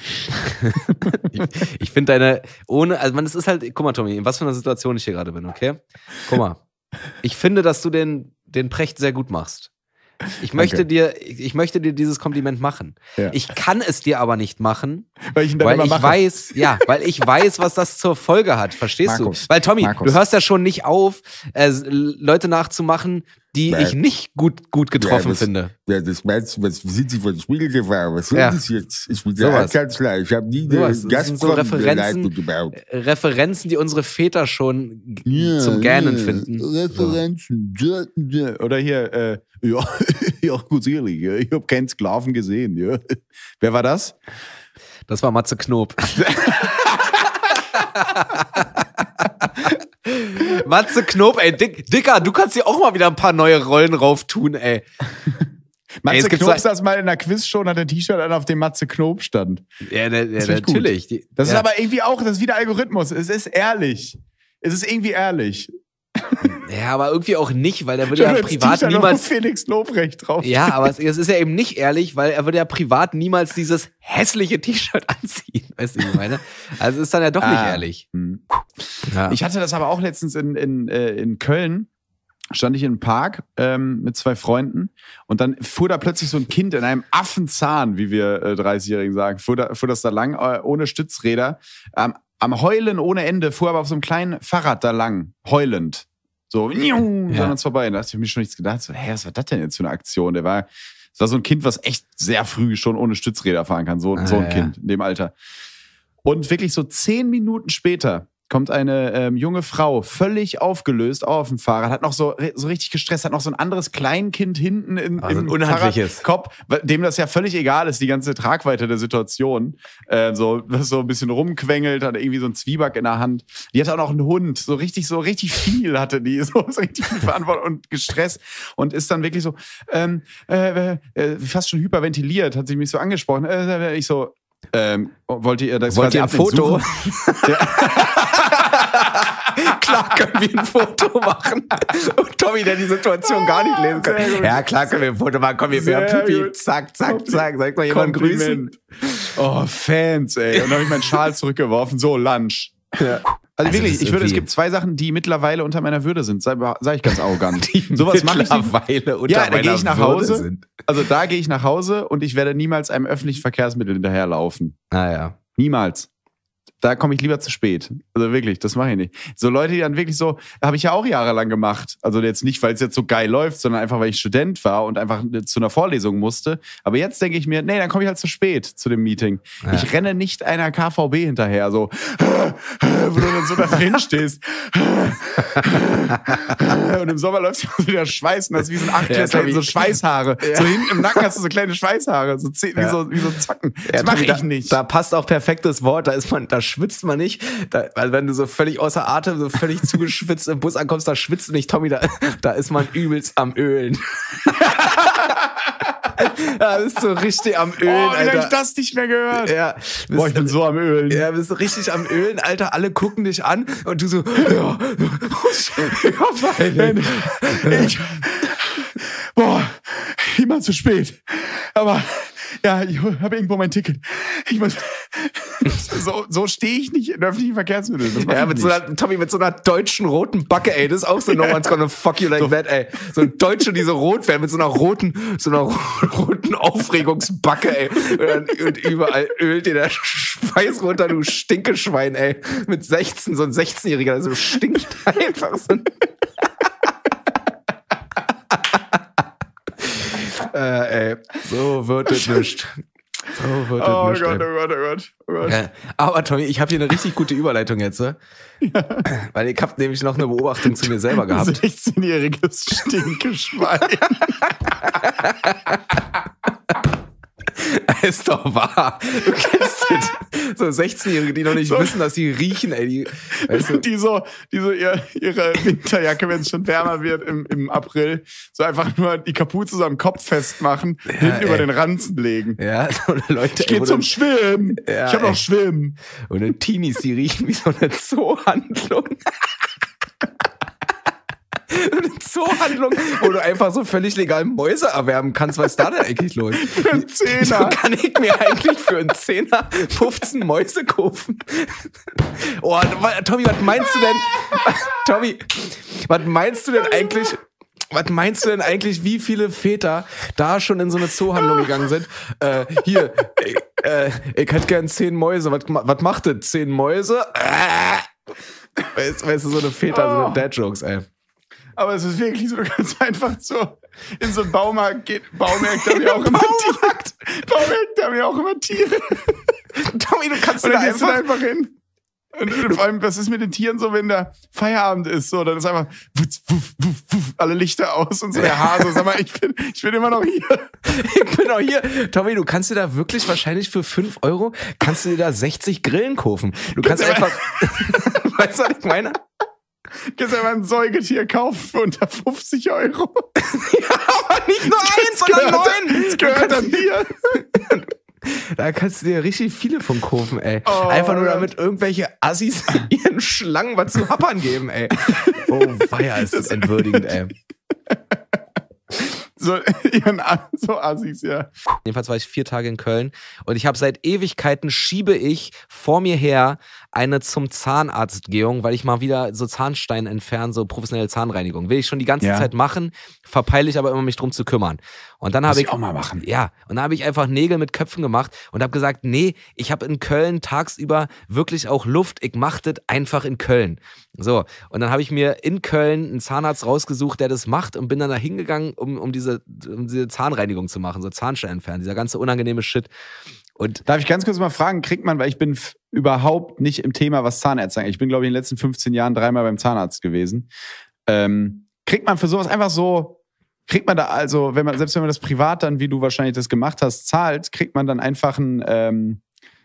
ich ich finde deine, ohne, also man, es ist halt, guck mal, Tommy, in was für einer Situation ich hier gerade bin, okay? Guck mal. Ich finde, dass du den, den Precht sehr gut machst. Ich möchte dir, ich, ich möchte dir dieses Kompliment machen. Ja. Ich kann es dir aber nicht machen, Weil ich ihn dann weil immer ich mache. weiß, ja, weil ich weiß, was das zur Folge hat. Verstehst Markus, du? Weil Tommy, Markus. du hörst ja schon nicht auf, äh, Leute nachzumachen, die Nein. ich nicht gut, gut getroffen Ja, das- finde. Ja, das meinst du, was sind Sie von Spiegelgefahr? Was soll Ja. das jetzt? Ich bin der Sowas. Altkanzler. Ich habe nie Sowas. eine Das sind so Gazprom-Leitung Referenzen, gebaut. Referenzen, die unsere Väter schon g- zum Gähnen finden. Referenzen. Ja. Ja. Oder hier, äh, ja, ja, gut ehrlich, ja, ich habe keinen Sklaven gesehen. Ja. Wer war das? Das war Matze Knob. Matze Knob, ey, Dick, Dicker, du kannst dir auch mal wieder ein paar neue Rollen rauf tun, ey. Matze es gibt Knob so- saß mal in einer Quizshow und hat ein T-Shirt an, auf dem Matze Knob stand. Ja, ne, ja Das find ich gut. natürlich. Die, Das ja. ist aber irgendwie auch, das ist wieder Algorithmus. Es ist ehrlich. Es ist irgendwie ehrlich. Ja, aber irgendwie auch nicht, weil der würde ja Schon als privat T-Shirt noch niemals. Felix Lobrecht drauf. Ja, aber es, es ist ja eben nicht ehrlich, weil er würde ja privat niemals dieses hässliche T-Shirt anziehen. Weißt du, wie ich meine? Also es ist dann ja doch nicht Ah. ehrlich. Hm. Ja. Ich hatte das aber auch letztens in, in, äh, in Köln. Stand ich in einem Park ähm, mit zwei Freunden und dann fuhr da plötzlich so ein Kind in einem Affenzahn, wie wir äh, dreißigjährigen sagen, fuhr, da, fuhr das da lang, äh, ohne Stützräder, ähm, am Heulen ohne Ende, fuhr aber auf so einem kleinen Fahrrad da lang, heulend. So, ja. so an uns vorbei. Und da hast du mir schon nichts gedacht. So, hä, was war das denn jetzt für eine Aktion? Der war, das war so ein Kind, was echt sehr früh schon ohne Stützräder fahren kann. So, Ah, so ein ja. Kind in dem Alter. Und wirklich so zehn Minuten später kommt eine ähm, junge Frau, völlig aufgelöst, auch auf dem Fahrrad, hat noch so, so richtig gestresst, hat noch so ein anderes Kleinkind hinten in, Also im ein unhandliches. Fahrradkopf, dem das ja völlig egal ist, die ganze Tragweite der Situation. Äh, so, was so ein bisschen rumquengelt, hat irgendwie so einen Zwieback in der Hand. Die hatte auch noch einen Hund, so richtig, so richtig viel hatte die, so, so richtig viel Verantwortung und gestresst und ist dann wirklich so, ähm, äh, äh, fast schon hyperventiliert, hat sie mich so angesprochen. Äh, ich so, ähm, wollt ihr das Wollt ihr ein quasi Foto? abnehmen? Klar können wir ein Foto machen. Und Tommy, der die Situation gar nicht lesen kann. Sehr gut. Ja, klar können wir ein Foto machen. Komm, wir Sehr werden Pipi. gut. Zack, zack, zack. Sag mal jemanden grüßen. Kompliment. Oh, Fans, ey. Und dann habe ich meinen Schal zurückgeworfen. So, Lunch. Ja. Also, Also wirklich, das ist ich würde, es irgendwie- gibt zwei Sachen, die mittlerweile unter meiner Würde sind. Sag, sag ich ganz arrogant. Die Sowas mache ich nicht. mittlerweile unter Ja, da meiner gehe ich nach Würde Hause. sind. Also da gehe ich nach Hause und ich werde niemals einem öffentlichen Verkehrsmittel hinterherlaufen. Naja. Niemals. Da komme ich lieber zu spät. Also wirklich, das mache ich nicht. So Leute, die dann wirklich so, habe ich ja auch jahrelang gemacht. Also jetzt nicht, weil es jetzt so geil läuft, sondern einfach, weil ich Student war und einfach zu einer Vorlesung musste. Aber jetzt denke ich mir, nee, dann komme ich halt zu spät zu dem Meeting. Ja. Ich renne nicht einer K V B hinterher, so, wo du dann so da drin stehst. Und im Sommer läuft dir wieder Schweiß und das ist wie so ein Achtklässler, Ja, wie so Schweißhaare. Ja. So hinten im Nacken hast du so kleine Schweißhaare, so zehn, wie, Ja. so, wie so Zacken. Ja, Das mache Tommy, ich da, nicht. Da passt auch perfektes Wort. Da ist man, da schwitzt man nicht. Da, also wenn du so völlig außer Atem, so völlig zugeschwitzt im Bus ankommst, da schwitzt du nicht. Tommy, da, da ist man übelst am Ölen. Ja, bist so richtig am Ölen, Oh, wie lange Alter. ich das nicht mehr gehört. Ja, Boah, ich bin so am Ölen. Ja, bist du richtig am Ölen, Alter. Alle gucken dich an und du so, ja, ja, fein. Ich, boah, immer zu spät. Aber ja, ich habe irgendwo mein Ticket. Ich muss, so so stehe ich nicht in öffentlichen Verkehrsmitteln. Das mach Ja, ich mit nicht. so einer, Tommy, mit so einer deutschen roten Backe, ey. Das ist auch so no one's gonna fuck you like that, ey. So ein Deutsche, die so rot werden, mit so einer roten, so einer roten Aufregungsbacke, ey. Und, dann, und überall ölt dir der Schweiß runter, du Stinkeschwein, ey. Mit sechzehn, so ein sechzehnjähriger, der so stinkt einfach so. äh, ey, so wird es nicht. So wird Oh es nicht. Gott, ey. oh Gott, oh Gott, oh Gott. Ja, aber Tommy, ich habe hier eine richtig gute Überleitung jetzt. Ne? Ja. Weil ich habe nämlich noch eine Beobachtung zu mir selber gehabt. sechzehnjähriges Stinkeschwein. Ist doch wahr. Du kennst das. So sechzehnjährige, die noch nicht So. wissen, dass sie riechen, ey. Die, weißt du, Die so, die so ihr, ihre Winterjacke, wenn es schon wärmer wird im, im April, so einfach nur die Kapuze so am Kopf festmachen, hinten ey. über den Ranzen legen. ja, so eine Leute. Ich gehe ey, wo zum dann- Schwimmen. Ja, ich habe ey. noch Schwimmen. Und dann Teenies, die riechen wie so eine Zoohandlung. Eine Zoohandlung, wo du einfach so völlig legal Mäuse erwerben kannst. Was ist da denn eigentlich los? Für einen So Zehner. kann ich mir eigentlich für einen Zehner fünfzehn Mäuse kaufen. Oh, wa- Tommy, was meinst du denn? Tommy, was meinst du denn eigentlich? Was meinst du denn eigentlich, wie viele Väter da schon in so eine Zoohandlung gegangen sind? Äh, hier, ich, äh, ich hätte gern zehn Mäuse. Was, ma- was macht das? Zehn Mäuse? Äh. Weißt, weißt du, so eine Väter, so eine Dad-Jokes, ey. Aber es ist wirklich so, du kannst einfach so in so einen Baumarkt gehen. Baumärkte haben ja auch immer Tiere. Baumärkte haben ja auch immer Tiere. Tommy, du kannst Und dir dann da gehst du da einfach... einfach hin. Und vor allem, was ist mit den Tieren so, wenn da Feierabend ist? So, dann ist einfach wutz, wuff, wuff, wuff, alle Lichter aus und so der Hase. Sag mal, ich bin, ich bin immer noch hier. Ich bin auch hier. Tommy, du kannst dir da wirklich wahrscheinlich für fünf Euro, kannst du dir da sechzig Grillen kaufen. Du kannst Kannst du einfach... Weißt du, was ich meine? Kannst einfach ein Säugetier kaufen für unter fünfzig Euro. Aber nicht nur eins, sondern neun. Das gehört dann dir. Da kannst du dir richtig viele von kaufen, ey. Oh, Einfach nur Gott. damit irgendwelche Assis ihren Schlangen was zu happern geben, ey. Oh, weia, ist das entwürdigend, ey. So, ihren A- so Assis, ja. Jedenfalls war ich vier Tage in Köln und ich habe seit Ewigkeiten schiebe ich vor mir her eine zum Zahnarztgehung, weil ich mal wieder so Zahnstein entfernen, so professionelle Zahnreinigung. Will ich schon die ganze Ja. Zeit machen, verpeile ich aber immer mich drum zu kümmern. Und dann habe ich auch mal machen. Ja, und dann habe ich einfach Nägel mit Köpfen gemacht und habe gesagt, nee, ich habe in Köln tagsüber wirklich auch Luft, ich mache das einfach in Köln. So, und dann habe ich mir in Köln einen Zahnarzt rausgesucht, der das macht und bin dann da hingegangen, um, um, diese, um diese Zahnreinigung zu machen, so Zahnstein entfernen, dieser ganze unangenehme Shit. Und Darf ich ganz kurz mal fragen, kriegt man, weil ich bin f- überhaupt nicht im Thema, was Zahnärzte angeht. Ich bin, glaube ich, in den letzten fünfzehn Jahren dreimal beim Zahnarzt gewesen. Ähm, kriegt man für sowas einfach so, kriegt man da also, wenn man, selbst wenn man das privat dann, wie du wahrscheinlich das gemacht hast, zahlt, kriegt man dann einfach einen, ähm,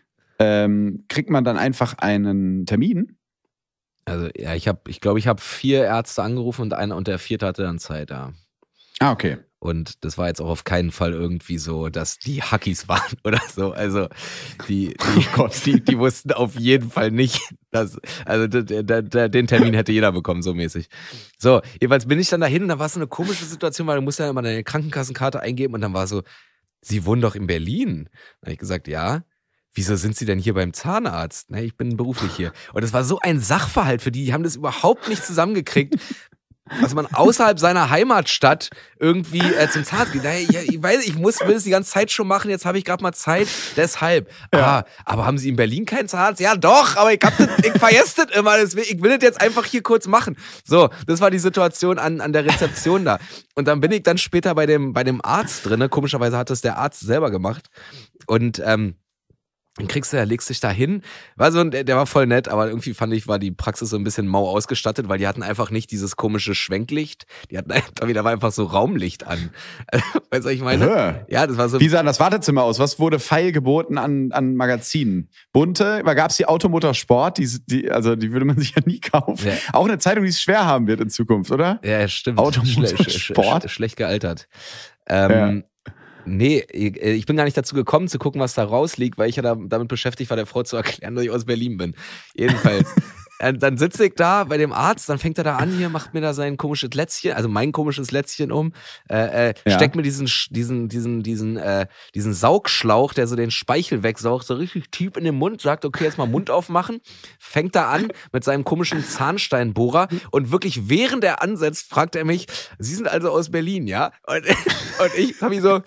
ähm, kriegt man dann einfach einen Termin? also ja, ich habe, ich glaube, ich habe vier Ärzte angerufen und einer und der vierte hatte dann Zeit, ja. Ah, okay. Und das war jetzt auch auf keinen Fall irgendwie so, dass die Hackies waren oder so. Also die, die, die, die wussten auf jeden Fall nicht, dass, also d- d- d- den Termin hätte jeder bekommen, so mäßig. So, jedenfalls bin ich dann dahin und da war es so eine komische Situation, weil du musst ja immer deine Krankenkassenkarte eingeben und dann war so, Sie wohnen doch in Berlin. Dann habe ich gesagt, ja. Wieso sind Sie denn hier beim Zahnarzt? Na, ich bin beruflich hier. Und das war so ein Sachverhalt für die, die haben das überhaupt nicht zusammengekriegt, dass man außerhalb seiner Heimatstadt irgendwie äh, zum Zahnarzt geht. Naja, ich, ich weiß, ich muss, will es die ganze Zeit schon machen, jetzt habe ich gerade mal Zeit, deshalb. Ja. Ah, aber haben Sie in Berlin keinen Zahnarzt? Ja doch, aber ich, hab das, ich vergesse das immer, deswegen, ich will das jetzt einfach hier kurz machen. So, das war die Situation an, an der Rezeption da. Und dann bin ich dann später bei dem, bei dem Arzt drin, komischerweise hat das der Arzt selber gemacht und ähm, dann kriegst du, legst dich da hin. War so, der, der war voll nett, aber irgendwie fand ich, war die Praxis so ein bisschen mau ausgestattet, weil die hatten einfach nicht dieses komische Schwenklicht. Die hatten einfach, da war einfach so Raumlicht an. Weißt du, was ich meine? Aha. Ja, das war so. Wie sah das Wartezimmer aus? Was wurde feil geboten an, an Magazinen? Bunte? Gab es die Automotor Sport? Die, die, also die würde man sich ja nie kaufen. Ja. Auch eine Zeitung, die es schwer haben wird in Zukunft, oder? Ja, stimmt. Automotor Schle- sch- Sport? sch- schlecht gealtert. Ähm, Nee, ich bin gar nicht dazu gekommen, zu gucken, was da rausliegt, weil ich ja da, damit beschäftigt war, der Frau zu erklären, dass ich aus Berlin bin. Jedenfalls. Dann sitze ich da bei dem Arzt, dann fängt er da an, hier macht mir da sein komisches Lätzchen, also mein komisches Lätzchen um, äh, äh, ja. steckt mir diesen, diesen, diesen, diesen, äh, diesen Saugschlauch, der so den Speichel wegsaugt, so richtig tief in den Mund, sagt, okay, jetzt mal Mund aufmachen, fängt da an mit seinem komischen Zahnsteinbohrer und wirklich während er ansetzt, fragt er mich, Sie sind also aus Berlin, ja? Und, und ich habe ihn so,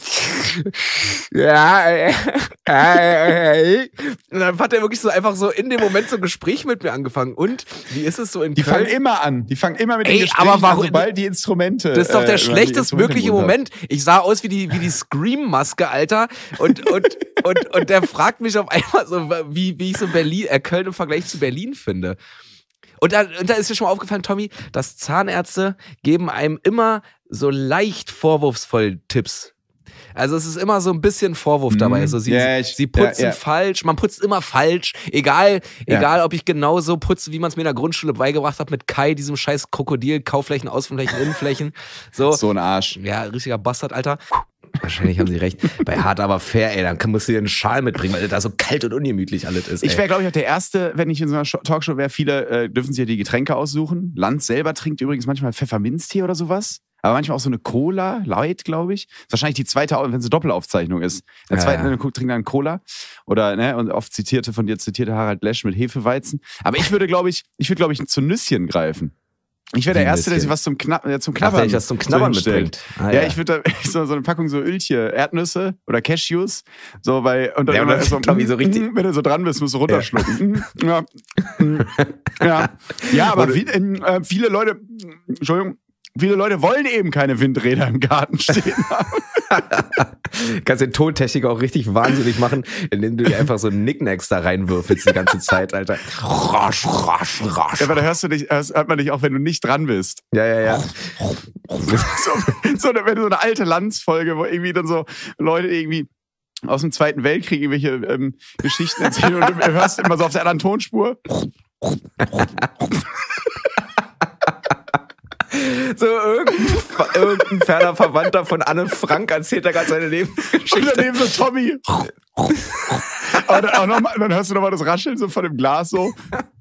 ja, äh, äh, äh. Und dann hat er wirklich so einfach so in dem Moment so ein Gespräch mit mir angefangen. Und wie ist es so in Die Köln? fangen immer an. Die fangen immer mit den Ey, Gesprächen aber warum, an, sobald die Instrumente. Das ist doch der äh, schlechtest mögliche Moment. Ich sah aus wie die, wie die Scream-Maske, Alter. Und, und, und, und der fragt mich auf einmal so, wie, wie ich so Berlin, äh, Köln im Vergleich zu Berlin finde. Und da, und da ist dir schon mal aufgefallen, Tommy, dass Zahnärzte geben einem immer so leicht vorwurfsvoll Tipps. Also es ist immer so ein bisschen Vorwurf dabei. Also sie, ja, ich, sie putzen ja, ja. falsch, man putzt immer falsch. Egal, Ja. egal, ob ich genauso putze, wie man es mir in der Grundschule beigebracht hat mit Kai, diesem scheiß Krokodil, Kauflächen, Außenflächen, Innenflächen. So, So ein Arsch. ja, richtiger Bastard, Alter. Wahrscheinlich haben sie recht. Bei Hart aber fair, ey, dann musst du dir einen Schal mitbringen, weil das da so kalt und ungemütlich alles ist. Ich ey. wäre, glaube ich, auch der Erste, wenn ich in so einer Show- Talkshow wäre. Viele äh, dürfen sich ja die Getränke aussuchen. Lanz selber trinkt übrigens manchmal Pfefferminztee oder sowas. Aber manchmal auch so eine Cola, Light, glaube ich. Ist wahrscheinlich die zweite, wenn es eine Doppelaufzeichnung ist. In der Ja, zweiten ja. ja. trinkt dann Cola. Oder, ne, und oft zitierte, von dir zitierte Harald Lesch mit Hefeweizen. Aber ich würde, glaube ich, ich würde, glaube ich, zu Nüsschen greifen. Ich wäre der Wie Erste, der Nüsschen? sich was zum, Kna äh, zum Ach, Knabbern, der sich was zum Knabbern so hinstellt. mitbringt. Ah, ja, ja. ich würde da so, so eine Packung so Öltje, Erdnüsse oder Cashews. So bei, und dann, Ja, und immer dann so, Tommy so richtig- wenn du so dran bist, musst du runterschlucken. Ja. ja. ja, aber wie, äh, viele Leute, Entschuldigung, viele Leute wollen eben keine Windräder im Garten stehen haben. Kannst den Tontechniker auch richtig wahnsinnig machen, indem du dir einfach so Nicknacks da reinwürfelst die ganze Zeit, Alter. Rasch, rasch, rasch. Ja, aber da hörst du dich, hörst, hört man dich auch, wenn du nicht dran bist. Ja, ja, ja. So, so eine, wenn du so eine alte Landsfolge, wo irgendwie dann so Leute irgendwie aus dem Zweiten Weltkrieg irgendwelche ähm, Geschichten erzählen und du hörst immer so auf der anderen Tonspur. So irgendein, irgendein ferner Verwandter von Anne Frank erzählt da gerade seine Und Lebensgeschichte. daneben so Tommy. Aber dann, auch noch mal, dann hörst du nochmal das Rascheln so von dem Glas so.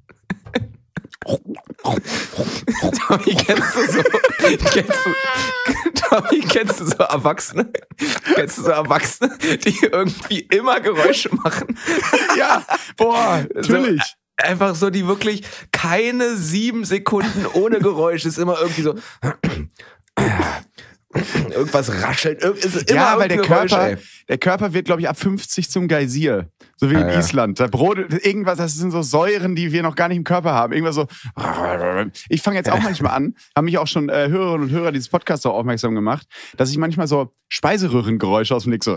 Tommy, kennst du so, kennst du, Tommy, kennst du so Erwachsene, kennst du so Erwachsene, die irgendwie immer Geräusche machen? Ja, boah, natürlich. So, einfach so, die wirklich keine sieben Sekunden ohne Geräusch, ist immer irgendwie so, irgendwas raschelt, irg- ist immer Ja, weil der irgendein Geräusch, Körper, ey. der Körper wird, glaube ich, ab fünfzig zum Geysir. So wie in Ah, ja. Island. Da brodelt irgendwas, das sind so Säuren, die wir noch gar nicht im Körper haben. Irgendwas so. Ich fange jetzt auch manchmal an, haben mich auch schon äh, Hörerinnen und Hörer dieses Podcasts auch aufmerksam gemacht, dass ich manchmal so Speiseröhrengeräusche aus dem Nick so.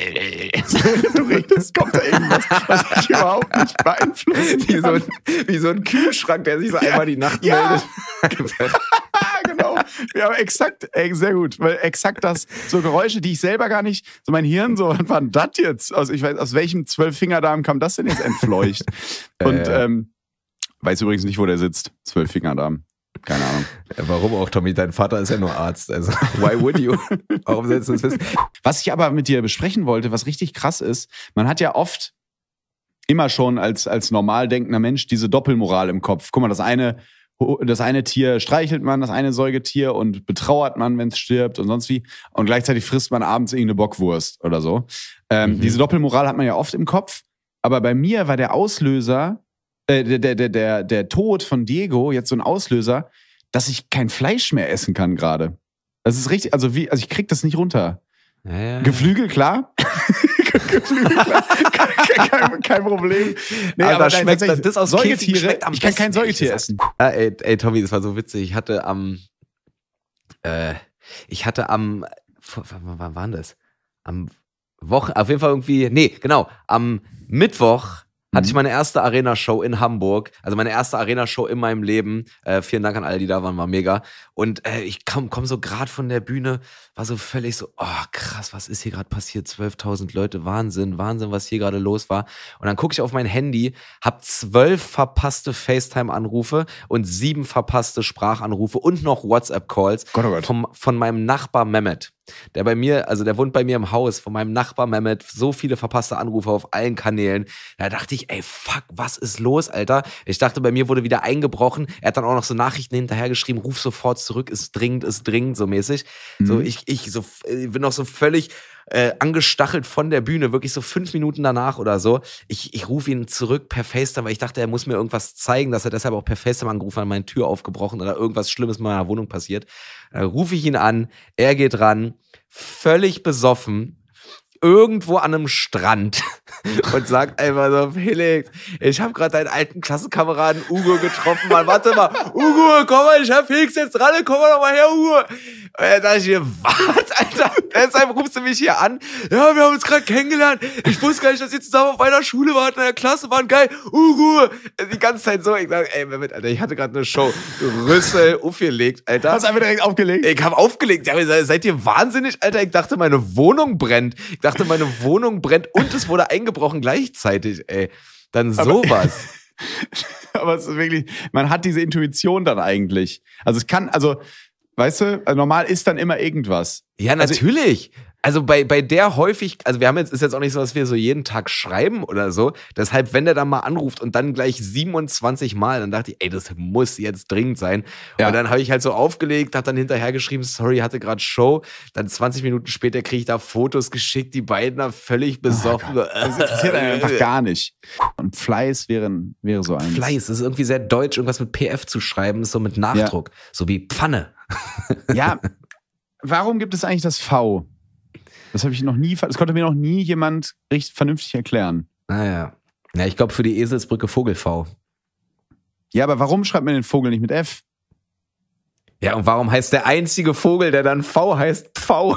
Du redest, kommt da irgendwas, was ich überhaupt nicht beeinflussen Wie so, kann. ein, wie so ein Kühlschrank, der sich so einmal die Nacht Ja. meldet. Genau. Ja, aber exakt, ey, sehr gut. Weil exakt das, so Geräusche, die ich selber gar nicht, so mein Hirn so, was war denn das jetzt? Aus, ich weiß, aus welchem Zwölffingerdarm kam das denn jetzt entfleucht? Und Äh. ähm, weiß übrigens nicht, wo der sitzt. Zwölffingerdarm. Keine Ahnung. Ja, warum auch, Tommy? Dein Vater ist ja nur Arzt. Also, why would you? Warum sollst du das wissen? Was ich aber mit dir besprechen wollte, was richtig krass ist, man hat ja oft immer schon als, als normal denkender Mensch diese Doppelmoral im Kopf. Guck mal, das eine, das eine Tier streichelt man, das eine Säugetier und betrauert man, wenn es stirbt und sonst wie. Und gleichzeitig frisst man abends irgendeine Bockwurst oder so. Ähm, Mhm. Diese Doppelmoral hat man ja oft im Kopf. Aber bei mir war der Auslöser, äh, der, der, der, der, der Tod von Diego jetzt so ein Auslöser, dass ich kein Fleisch mehr essen kann gerade. Das ist richtig, also wie, also ich krieg das nicht runter. Ja, ja. Geflügel, klar. Geflügel, klar. kein, kein, kein Problem. Nee, Aber aber, das nein, schmeckt- tatsächlich, das aus Käfig Säugetiere, schmeckt am ich kann kein besten, ehrlich Säugetier gesagt. essen. Ah, ey, ey, Tommy, das war so witzig. Ich hatte am, äh, ich hatte am, vor- wann wann war denn das? Am Wochen, auf jeden Fall irgendwie, nee, genau, am Mittwoch hatte ich meine erste Arena-Show in Hamburg. Also meine erste Arena-Show in meinem Leben. Äh, vielen Dank an alle, die da waren, war mega. Und äh, ich komm, komm so gerade von der Bühne, war so völlig so, oh krass, was ist hier gerade passiert? zwölftausend Leute, Wahnsinn, Wahnsinn, was hier gerade los war. Und dann gucke ich auf mein Handy, hab zwölf verpasste FaceTime-Anrufe und sieben verpasste Sprachanrufe und noch WhatsApp-Calls Gott, oh Gott. vom, von meinem Nachbar Mehmet. der bei mir, also der wohnt bei mir im Haus, von meinem Nachbar Mehmet, so viele verpasste Anrufe auf allen Kanälen. Da dachte ich, ey, fuck, was ist los, Alter? Ich dachte, bei mir wurde wieder eingebrochen. Er hat dann auch noch so Nachrichten hinterhergeschrieben, ruf sofort zurück, ist dringend, ist dringend, so mäßig. Mhm. So, ich, ich so, ich bin noch so völlig äh, angestachelt von der Bühne, wirklich so fünf Minuten danach oder so. Ich, ich rufe ihn zurück per FaceTime, weil ich dachte, er muss mir irgendwas zeigen, dass er deshalb auch per FaceTime angerufen hat, meine Tür aufgebrochen oder irgendwas Schlimmes in meiner Wohnung passiert. Dann rufe ich ihn an, er geht ran, völlig besoffen, irgendwo an einem Strand und sagt einfach so, Felix, ich habe gerade deinen alten Klassenkameraden Ugo getroffen, Mann, warte mal, Ugo, komm mal, ich hab Felix jetzt dran, komm mal doch mal her, Ugo. Und dann dachte ich mir, was, Alter, deshalb rufst du mich hier an? Ja, wir haben uns gerade kennengelernt, ich wusste gar nicht, dass ihr zusammen auf einer Schule wart, in der Klasse waren, geil, Ugo. Die ganze Zeit so, ich sag, ey, Mehmet, Alter, ich hatte gerade eine Show, Rüssel aufgelegt, Alter. Hast du einfach direkt aufgelegt? Ich habe aufgelegt, ja, seid ihr wahnsinnig, Alter, ich dachte, meine Wohnung brennt, ich dachte, meine Wohnung brennt und es wurde eingebrochen gleichzeitig, ey. Dann sowas. Aber, aber es ist wirklich, man hat diese Intuition dann eigentlich. Also es kann, also, weißt du, also normal ist dann immer irgendwas. Ja, natürlich. Also, also bei, bei der häufig, also wir haben jetzt, ist jetzt auch nicht so, dass wir so jeden Tag schreiben oder so. Deshalb, wenn der dann mal anruft und dann gleich siebenundzwanzig Mal, dann dachte ich, ey, das muss jetzt dringend sein. Ja. Und dann habe ich halt so aufgelegt, hab dann hinterher geschrieben, sorry, hatte gerade Show. Dann zwanzig Minuten später kriege ich da Fotos geschickt, die beiden da völlig besoffen. Oh, das interessiert einen einfach gar nicht. Und Fleiß wäre, wäre so eins. Fleiß, das ist irgendwie sehr deutsch, irgendwas mit P F zu schreiben, ist so mit Nachdruck. Ja. So wie Pfanne. Ja, warum gibt es eigentlich das V? Das habe ich noch nie, das konnte mir noch nie jemand richtig vernünftig erklären. Naja. Ja, ich glaube für die Eselsbrücke Vogel-V. Ja, aber warum schreibt man den Vogel nicht mit F? Ja, und warum heißt der einzige Vogel, der dann V heißt, Pfau?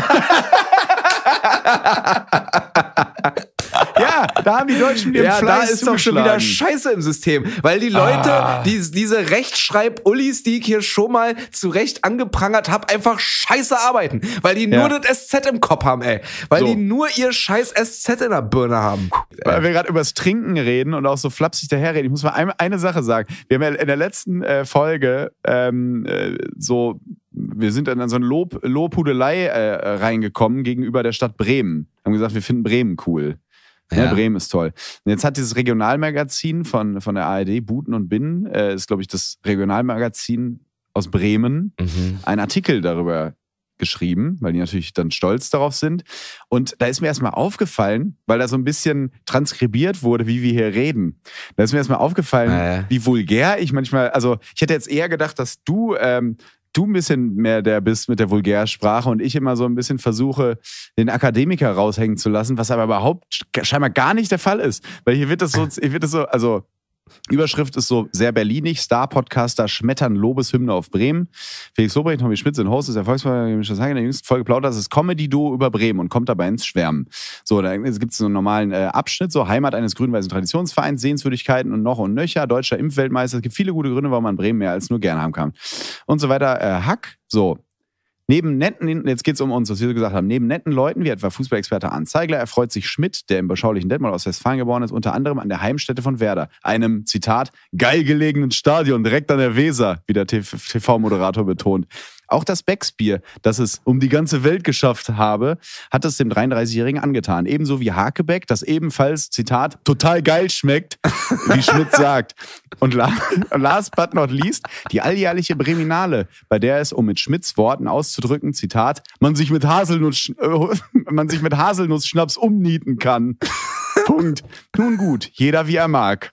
Ja, da haben die Deutschen mit dem ja, Fleiß da ist doch schon wieder Scheiße im System. Weil die Leute, ah. die, diese Rechtschreib-Ullis, die ich hier schon mal zu Recht angeprangert habe, einfach scheiße arbeiten. Weil die nur ja. das S Z im Kopf haben, ey. Weil so. die nur ihr scheiß S Z in der Birne haben. Weil wir gerade übers Trinken reden und auch so flapsig daherreden. Ich muss mal eine, eine Sache sagen. Wir haben ja in der letzten äh, Folge ähm, äh, so... Wir sind dann in so eine Lob, Lobhudelei äh, reingekommen gegenüber der Stadt Bremen. Haben gesagt, wir finden Bremen cool. Ja. Ja, Bremen ist toll. Und jetzt hat dieses Regionalmagazin von, von der A R D, Buten und Binnen, äh, ist, glaube ich, das Regionalmagazin aus Bremen, mhm. einen Artikel darüber geschrieben, weil die natürlich dann stolz darauf sind. Und da ist mir erstmal aufgefallen, weil da so ein bisschen transkribiert wurde, wie wir hier reden. Da ist mir erstmal aufgefallen, äh. wie vulgär ich manchmal, also ich hätte jetzt eher gedacht, dass du... Ähm, du ein bisschen mehr der bist mit der Vulgärsprache und ich immer so ein bisschen versuche, den Akademiker raushängen zu lassen, was aber überhaupt scheinbar gar nicht der Fall ist. Weil hier wird das so, hier wird das so, also Überschrift ist so sehr berlinig, Star-Podcaster schmettern Lobeshymne auf Bremen. Felix Lobrecht, Tommy Schmidt sind Host des Erfolgsprogramms. In der jüngsten Folge plaudert das Comedy-Duo über Bremen und kommt dabei ins Schwärmen. So, da gibt es so einen normalen äh, Abschnitt, so Heimat eines grün-weißen Traditionsvereins, Sehenswürdigkeiten und noch und nöcher, deutscher Impfweltmeister. Es gibt viele gute Gründe, warum man Bremen mehr als nur gerne haben kann. Und so weiter. Äh, Hack, so. Neben netten, jetzt geht's um uns, was wir gesagt haben, neben netten Leuten, wie etwa Fußballexperte Arndt Zeigler, erfreut sich Schmidt, der im beschaulichen Detmold aus Westfalen geboren ist, unter anderem an der Heimstätte von Werder, einem, Zitat, geil gelegenen Stadion direkt an der Weser, wie der T V-Moderator betont. Auch das Becksbier, das es um die ganze Welt geschafft habe, hat es dem dreiunddreißigjährigen angetan. Ebenso wie Hakebeck, das ebenfalls, Zitat, total geil schmeckt, wie Schmidt sagt. Und last but not least, die alljährliche Breminale, bei der es, um mit Schmidts Worten auszudrücken, Zitat, man sich mit Haselnuss, äh, man sich mit Haselnuss-Schnaps umnieten kann. Punkt. Nun gut, jeder wie er mag.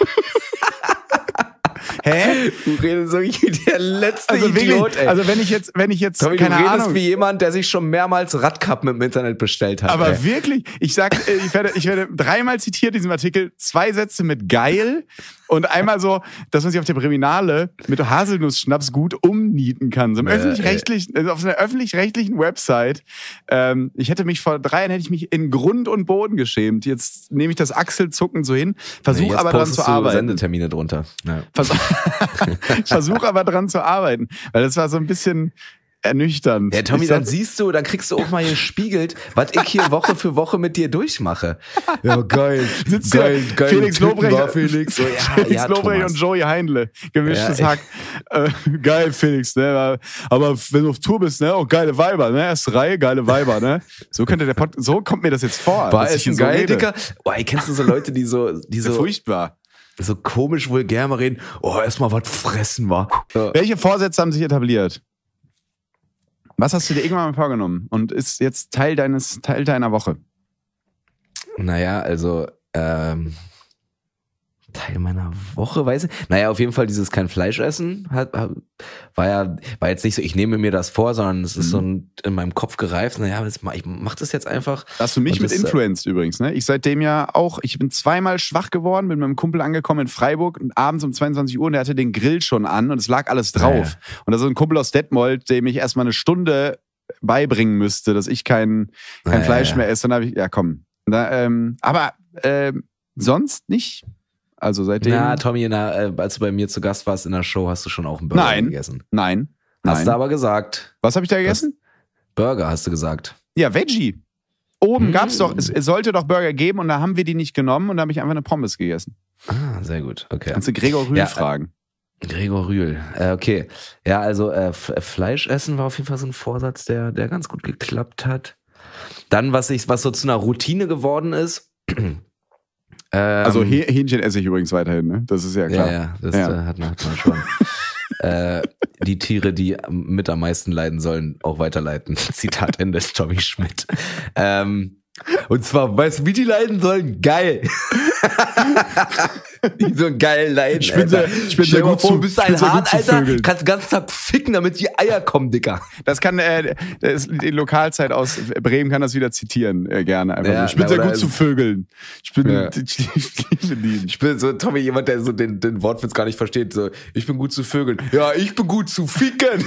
Hä? Du redest so wie der letzte also Idiot, wirklich, ey. Also wenn ich jetzt, wenn ich jetzt, Tommy, keine du redest Ahnung, wie jemand, der sich schon mehrmals Radkappen im Internet bestellt hat. Aber ey. wirklich, ich sag, ich werde, ich werde dreimal zitiert in diesem Artikel, zwei Sätze mit geil und einmal so, dass man sich auf der Breminale mit Haselnuss-Schnaps gut umnieten kann. So im äh, öffentlich-rechtlichen, also auf einer öffentlich-rechtlichen Website. Ähm, ich hätte mich vor drei Jahren hätte ich mich in Grund und Boden geschämt. Jetzt nehme ich das Achselzucken so hin, versuche nee, aber dran zu arbeiten. Sendetermine drunter. Ja. Versuch, ich versuche aber dran zu arbeiten, weil das war so ein bisschen, ernüchternd. Ja, Tommy, Ich dann sag- siehst du, dann kriegst du auch mal gespiegelt, was ich hier Woche für Woche mit dir durchmache. Ja, geil. Sitzt geil, hier geil. Felix Titten Lobrecht, war Felix. So, ja, Felix ja, Lobrecht Thomas. und Joey Heindle. Gemischtes Ja, Hack. Äh, geil, Felix, ne? Aber wenn du auf Tour bist, ne? Auch geile Weiber, ne? Erste Reihe, geile Weiber, ne? So könnte der Pod so kommt mir das jetzt vor. War dass ich es ein hier so geil, rede. Dicker? Oh, ey, kennst du so Leute, die so, die so, Furchtbar. so komisch vulgär mal reden? Oh, erstmal was fressen war. So. Welche Vorsätze haben sich etabliert? Was hast du dir irgendwann mal vorgenommen und ist jetzt Teil deines, Teil deiner Woche? Naja, also, ähm, Teil meiner Woche, weiß ich. Naja, auf jeden Fall dieses kein Fleisch essen hat, hat, war ja, war jetzt nicht so, ich nehme mir das vor, sondern es ist Mhm. so ein, in meinem Kopf gereift. Naja, das mach- ich mach das jetzt einfach. Hast du mich Und mit das, äh, influenced übrigens, ne? Ich seitdem ja auch, ich bin zweimal schwach geworden, bin mit meinem Kumpel angekommen in Freiburg und abends um zweiundzwanzig Uhr und der hatte den Grill schon an und es lag alles drauf. Ja, ja. Und da ist so ein Kumpel aus Detmold, dem ich erstmal eine Stunde beibringen müsste, dass ich kein, kein Ja, ja, Fleisch ja. mehr esse. Und dann habe ich, ja komm. Da, ähm, aber ähm, sonst nicht. Also seitdem. Na, Tommy, in der, äh, als du bei mir zu Gast warst in der Show, hast du schon auch einen Burger Nein. gegessen. Nein. Hast Nein. du aber gesagt. Was habe ich da gegessen? Burger hast du gesagt. Ja, Veggie. Oben Mm. gab's doch, es, es sollte doch Burger geben und da haben wir die nicht genommen und da habe ich einfach eine Pommes gegessen. Ah, sehr gut. Okay. Kannst du Gregor Rühl Ja, fragen. Gregor Rühl. Äh, okay. Ja, also äh, F- Fleisch essen war auf jeden Fall so ein Vorsatz, der, der ganz gut geklappt hat. Dann, was ich, was so zu einer Routine geworden ist. ähm, Also Häh- Hähnchen esse ich übrigens weiterhin, ne? Das ist ja klar. Ja, ja, das Ja. Äh, hat, man, hat man schon. äh, die Tiere, die mit am meisten leiden sollen, auch weiterleiten. Zitat Ende, Tommy Schmidt. Ähm, und zwar, weißt du, wie die leiden sollen? Geil. Die so geil leiden, Ich bin Alter. sehr- ich bin Stell sehr dir mal gut vor, zu- du bist ich bin ein sehr gut Hahn, zu Alter. Vögeln. Kannst den ganzen Tag ficken, damit die Eier kommen, Dicker. Das kann äh, das, die Lokalzeit aus Bremen kann das wieder zitieren, äh, gerne. Einfach Ja, so. Ich bin na, sehr oder gut zu es- Vögeln. Ich bin Ja. ich, ich liebe die. Ich bin so, Tommy, jemand, der so den, den Wortwitz gar nicht versteht. So, ich bin gut zu Vögeln. Ja, ich bin gut zu ficken.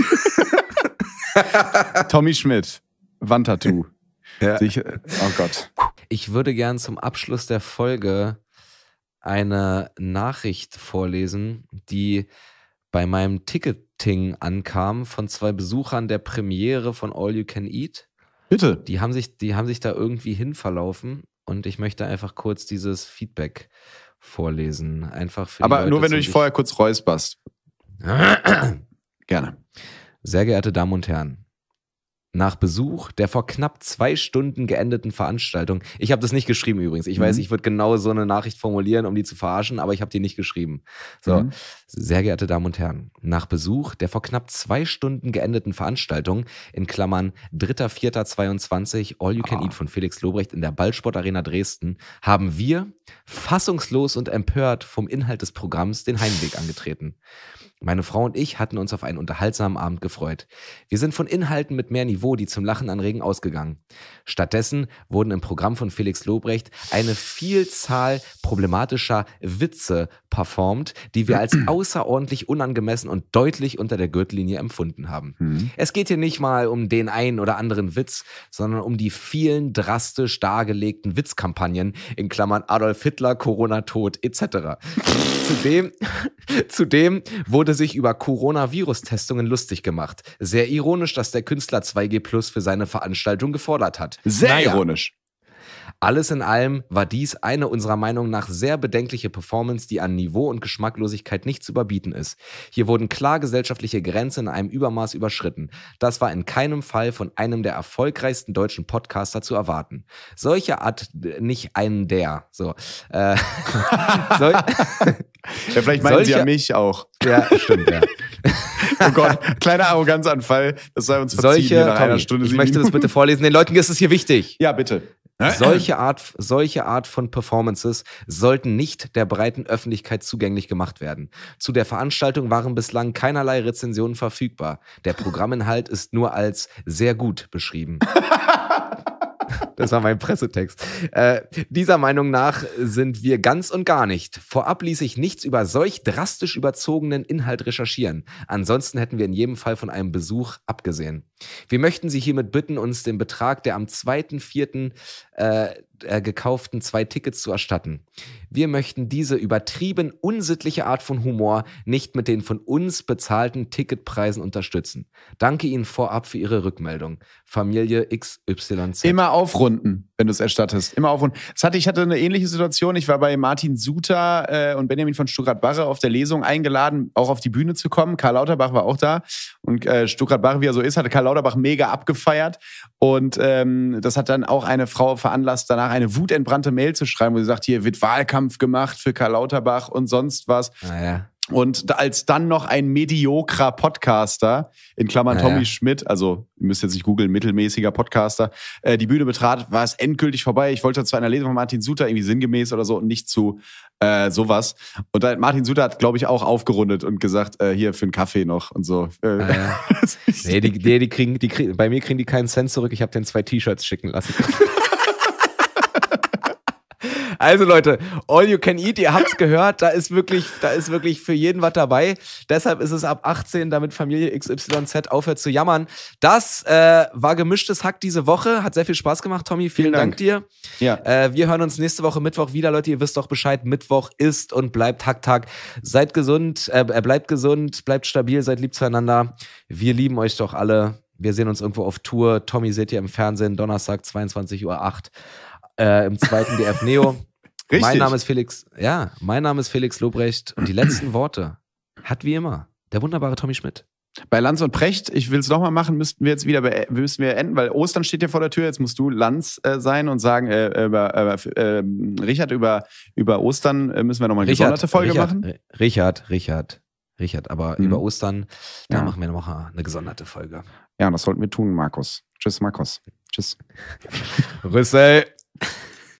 Tommy Schmidt, Wandtattoo. Ja. Sich, oh Gott. Ich würde gern zum Abschluss der Folge eine Nachricht vorlesen, die bei meinem Ticketing ankam von zwei Besuchern der Premiere von All You Can Eat. Bitte. Die haben sich, die haben sich da irgendwie hin verlaufen und ich möchte einfach kurz dieses Feedback vorlesen. Einfach für die Aber Leute nur wenn du zum dich sich- vorher kurz räusperst. Gerne. Sehr geehrte Damen und Herren, nach Besuch der vor knapp zwei Stunden geendeten Veranstaltung, ich habe das nicht geschrieben übrigens, ich weiß, Mhm. ich würde genau so eine Nachricht formulieren, um die zu verarschen, aber ich habe die nicht geschrieben. So, Mhm. sehr geehrte Damen und Herren, nach Besuch der vor knapp zwei Stunden geendeten Veranstaltung, in Klammern dritter vierter zweiundzwanzig All You Can Ah. Eat von Felix Lobrecht in der Ballsport Arena Dresden, haben wir, fassungslos und empört vom Inhalt des Programms, den Heimweg angetreten. Meine Frau und ich hatten uns auf einen unterhaltsamen Abend gefreut. Wir sind von Inhalten mit mehr Niveau, die zum Lachen anregen, ausgegangen. Stattdessen wurden im Programm von Felix Lobrecht eine Vielzahl problematischer Witze performt, die wir als außerordentlich unangemessen und deutlich unter der Gürtellinie empfunden haben. Mhm. Es geht hier nicht mal um den einen oder anderen Witz, sondern um die vielen drastisch dargelegten Witzkampagnen, in Klammern Adolf Hitler, Corona tot et cetera. Zudem, zudem wurde sich über Coronavirus-Testungen lustig gemacht. Sehr ironisch, dass der Künstler zwei G Plus für seine Veranstaltung gefordert hat. Sehr Naja, ironisch. alles in allem war dies eine unserer Meinung nach sehr bedenkliche Performance, die an Niveau und Geschmacklosigkeit nicht zu überbieten ist. Hier wurden klar gesellschaftliche Grenzen in einem Übermaß überschritten. Das war in keinem Fall von einem der erfolgreichsten deutschen Podcaster zu erwarten. Solche Art, nicht einen der, so. Äh, sol Ja, vielleicht meinen sie ja Solche- mich auch. ja, stimmt, ja. Oh Gott, kleiner Arroganzanfall. Das sei uns verziehen hier Solche, nach einer Tommy, Stunde. ich sieben möchte das Minuten. bitte vorlesen, den Leuten ist es hier wichtig. Ja, bitte. Solche Art, solche Art von Performances sollten nicht der breiten Öffentlichkeit zugänglich gemacht werden. Zu der Veranstaltung waren bislang keinerlei Rezensionen verfügbar. Der Programminhalt ist nur als sehr gut beschrieben. Das war mein Pressetext. Äh, dieser Meinung nach sind wir ganz und gar nicht. Vorab ließ sich nichts über solch drastisch überzogenen Inhalt recherchieren. Ansonsten hätten wir in jedem Fall von einem Besuch abgesehen. Wir möchten Sie hiermit bitten, uns den Betrag der am zweiten vierten äh, äh, gekauften zwei Tickets zu erstatten. Wir möchten diese übertrieben unsittliche Art von Humor nicht mit den von uns bezahlten Ticketpreisen unterstützen. Danke Ihnen vorab für Ihre Rückmeldung. Familie X Y Z. Immer aufrunden, wenn du es erstattest. Immer aufrunden. Das hatte, ich hatte eine ähnliche Situation. Ich war bei Martin Suter äh, und Benjamin von Stuckrad-Barre auf der Lesung eingeladen, auch auf die Bühne zu kommen. Karl Lauterbach war auch da. Und äh, Stuckrad-Barre, wie er so ist, hatte Karl Lauterbach mega abgefeiert. Und ähm, das hat dann auch eine Frau veranlasst, danach eine wutentbrannte Mail zu schreiben, wo sie sagt, hier wird Wahlkampf gemacht für Karl Lauterbach und sonst was. Naja. Und da- als dann noch ein mediokrer Podcaster, in Klammern Naja. Tommy Schmidt, also ihr müsst jetzt nicht googeln, mittelmäßiger Podcaster, äh, die Bühne betrat, war es endgültig vorbei. Ich wollte zu einer Lesung von Martin Suter irgendwie sinngemäß oder so und nicht zu äh, sowas. Und da, Martin Suter hat, glaube ich, auch aufgerundet und gesagt, äh, hier für einen Kaffee noch und so. Äh, Naja. Nee, die, die, die kriegen, die kriegen, bei mir kriegen die keinen Cent zurück. Ich habe den zwei T-Shirts schicken lassen. Also Leute, all you can eat, ihr habt's gehört, da ist wirklich, da ist wirklich für jeden was dabei. Deshalb ist es ab achtzehn, damit Familie X Y Z aufhört zu jammern. Das äh, war gemischtes Hack diese Woche, hat sehr viel Spaß gemacht, Tommy, vielen, Vielen Dank. Dank. dir. Ja. Äh, wir hören uns nächste Woche Mittwoch wieder, Leute, ihr wisst doch Bescheid, Mittwoch ist und bleibt Hacktag. Seid gesund, äh, bleibt gesund, bleibt stabil, seid lieb zueinander. Wir lieben euch doch alle. Wir sehen uns irgendwo auf Tour. Tommy seht ihr im Fernsehen, Donnerstag, zweiundzwanzig Uhr acht. Äh, im zweiten D F Neo. Richtig. Mein Name ist Felix, ja, mein Name ist Felix Lobrecht und die letzten Worte hat wie immer der wunderbare Tommy Schmidt. Bei Lanz und Precht, ich will es nochmal machen, müssten wir jetzt wieder be- müssten wir enden, weil Ostern steht ja vor der Tür. Jetzt musst du Lanz äh, sein und sagen, äh, über, äh, äh, Richard, über, über Ostern äh, müssen wir nochmal eine gesonderte Folge Richard, machen. R- Richard, Richard, Richard, aber Mhm. über Ostern, da Ja. machen wir noch eine gesonderte Folge. Ja, das sollten wir tun, Markus. Tschüss, Markus. Tschüss. Rüssel.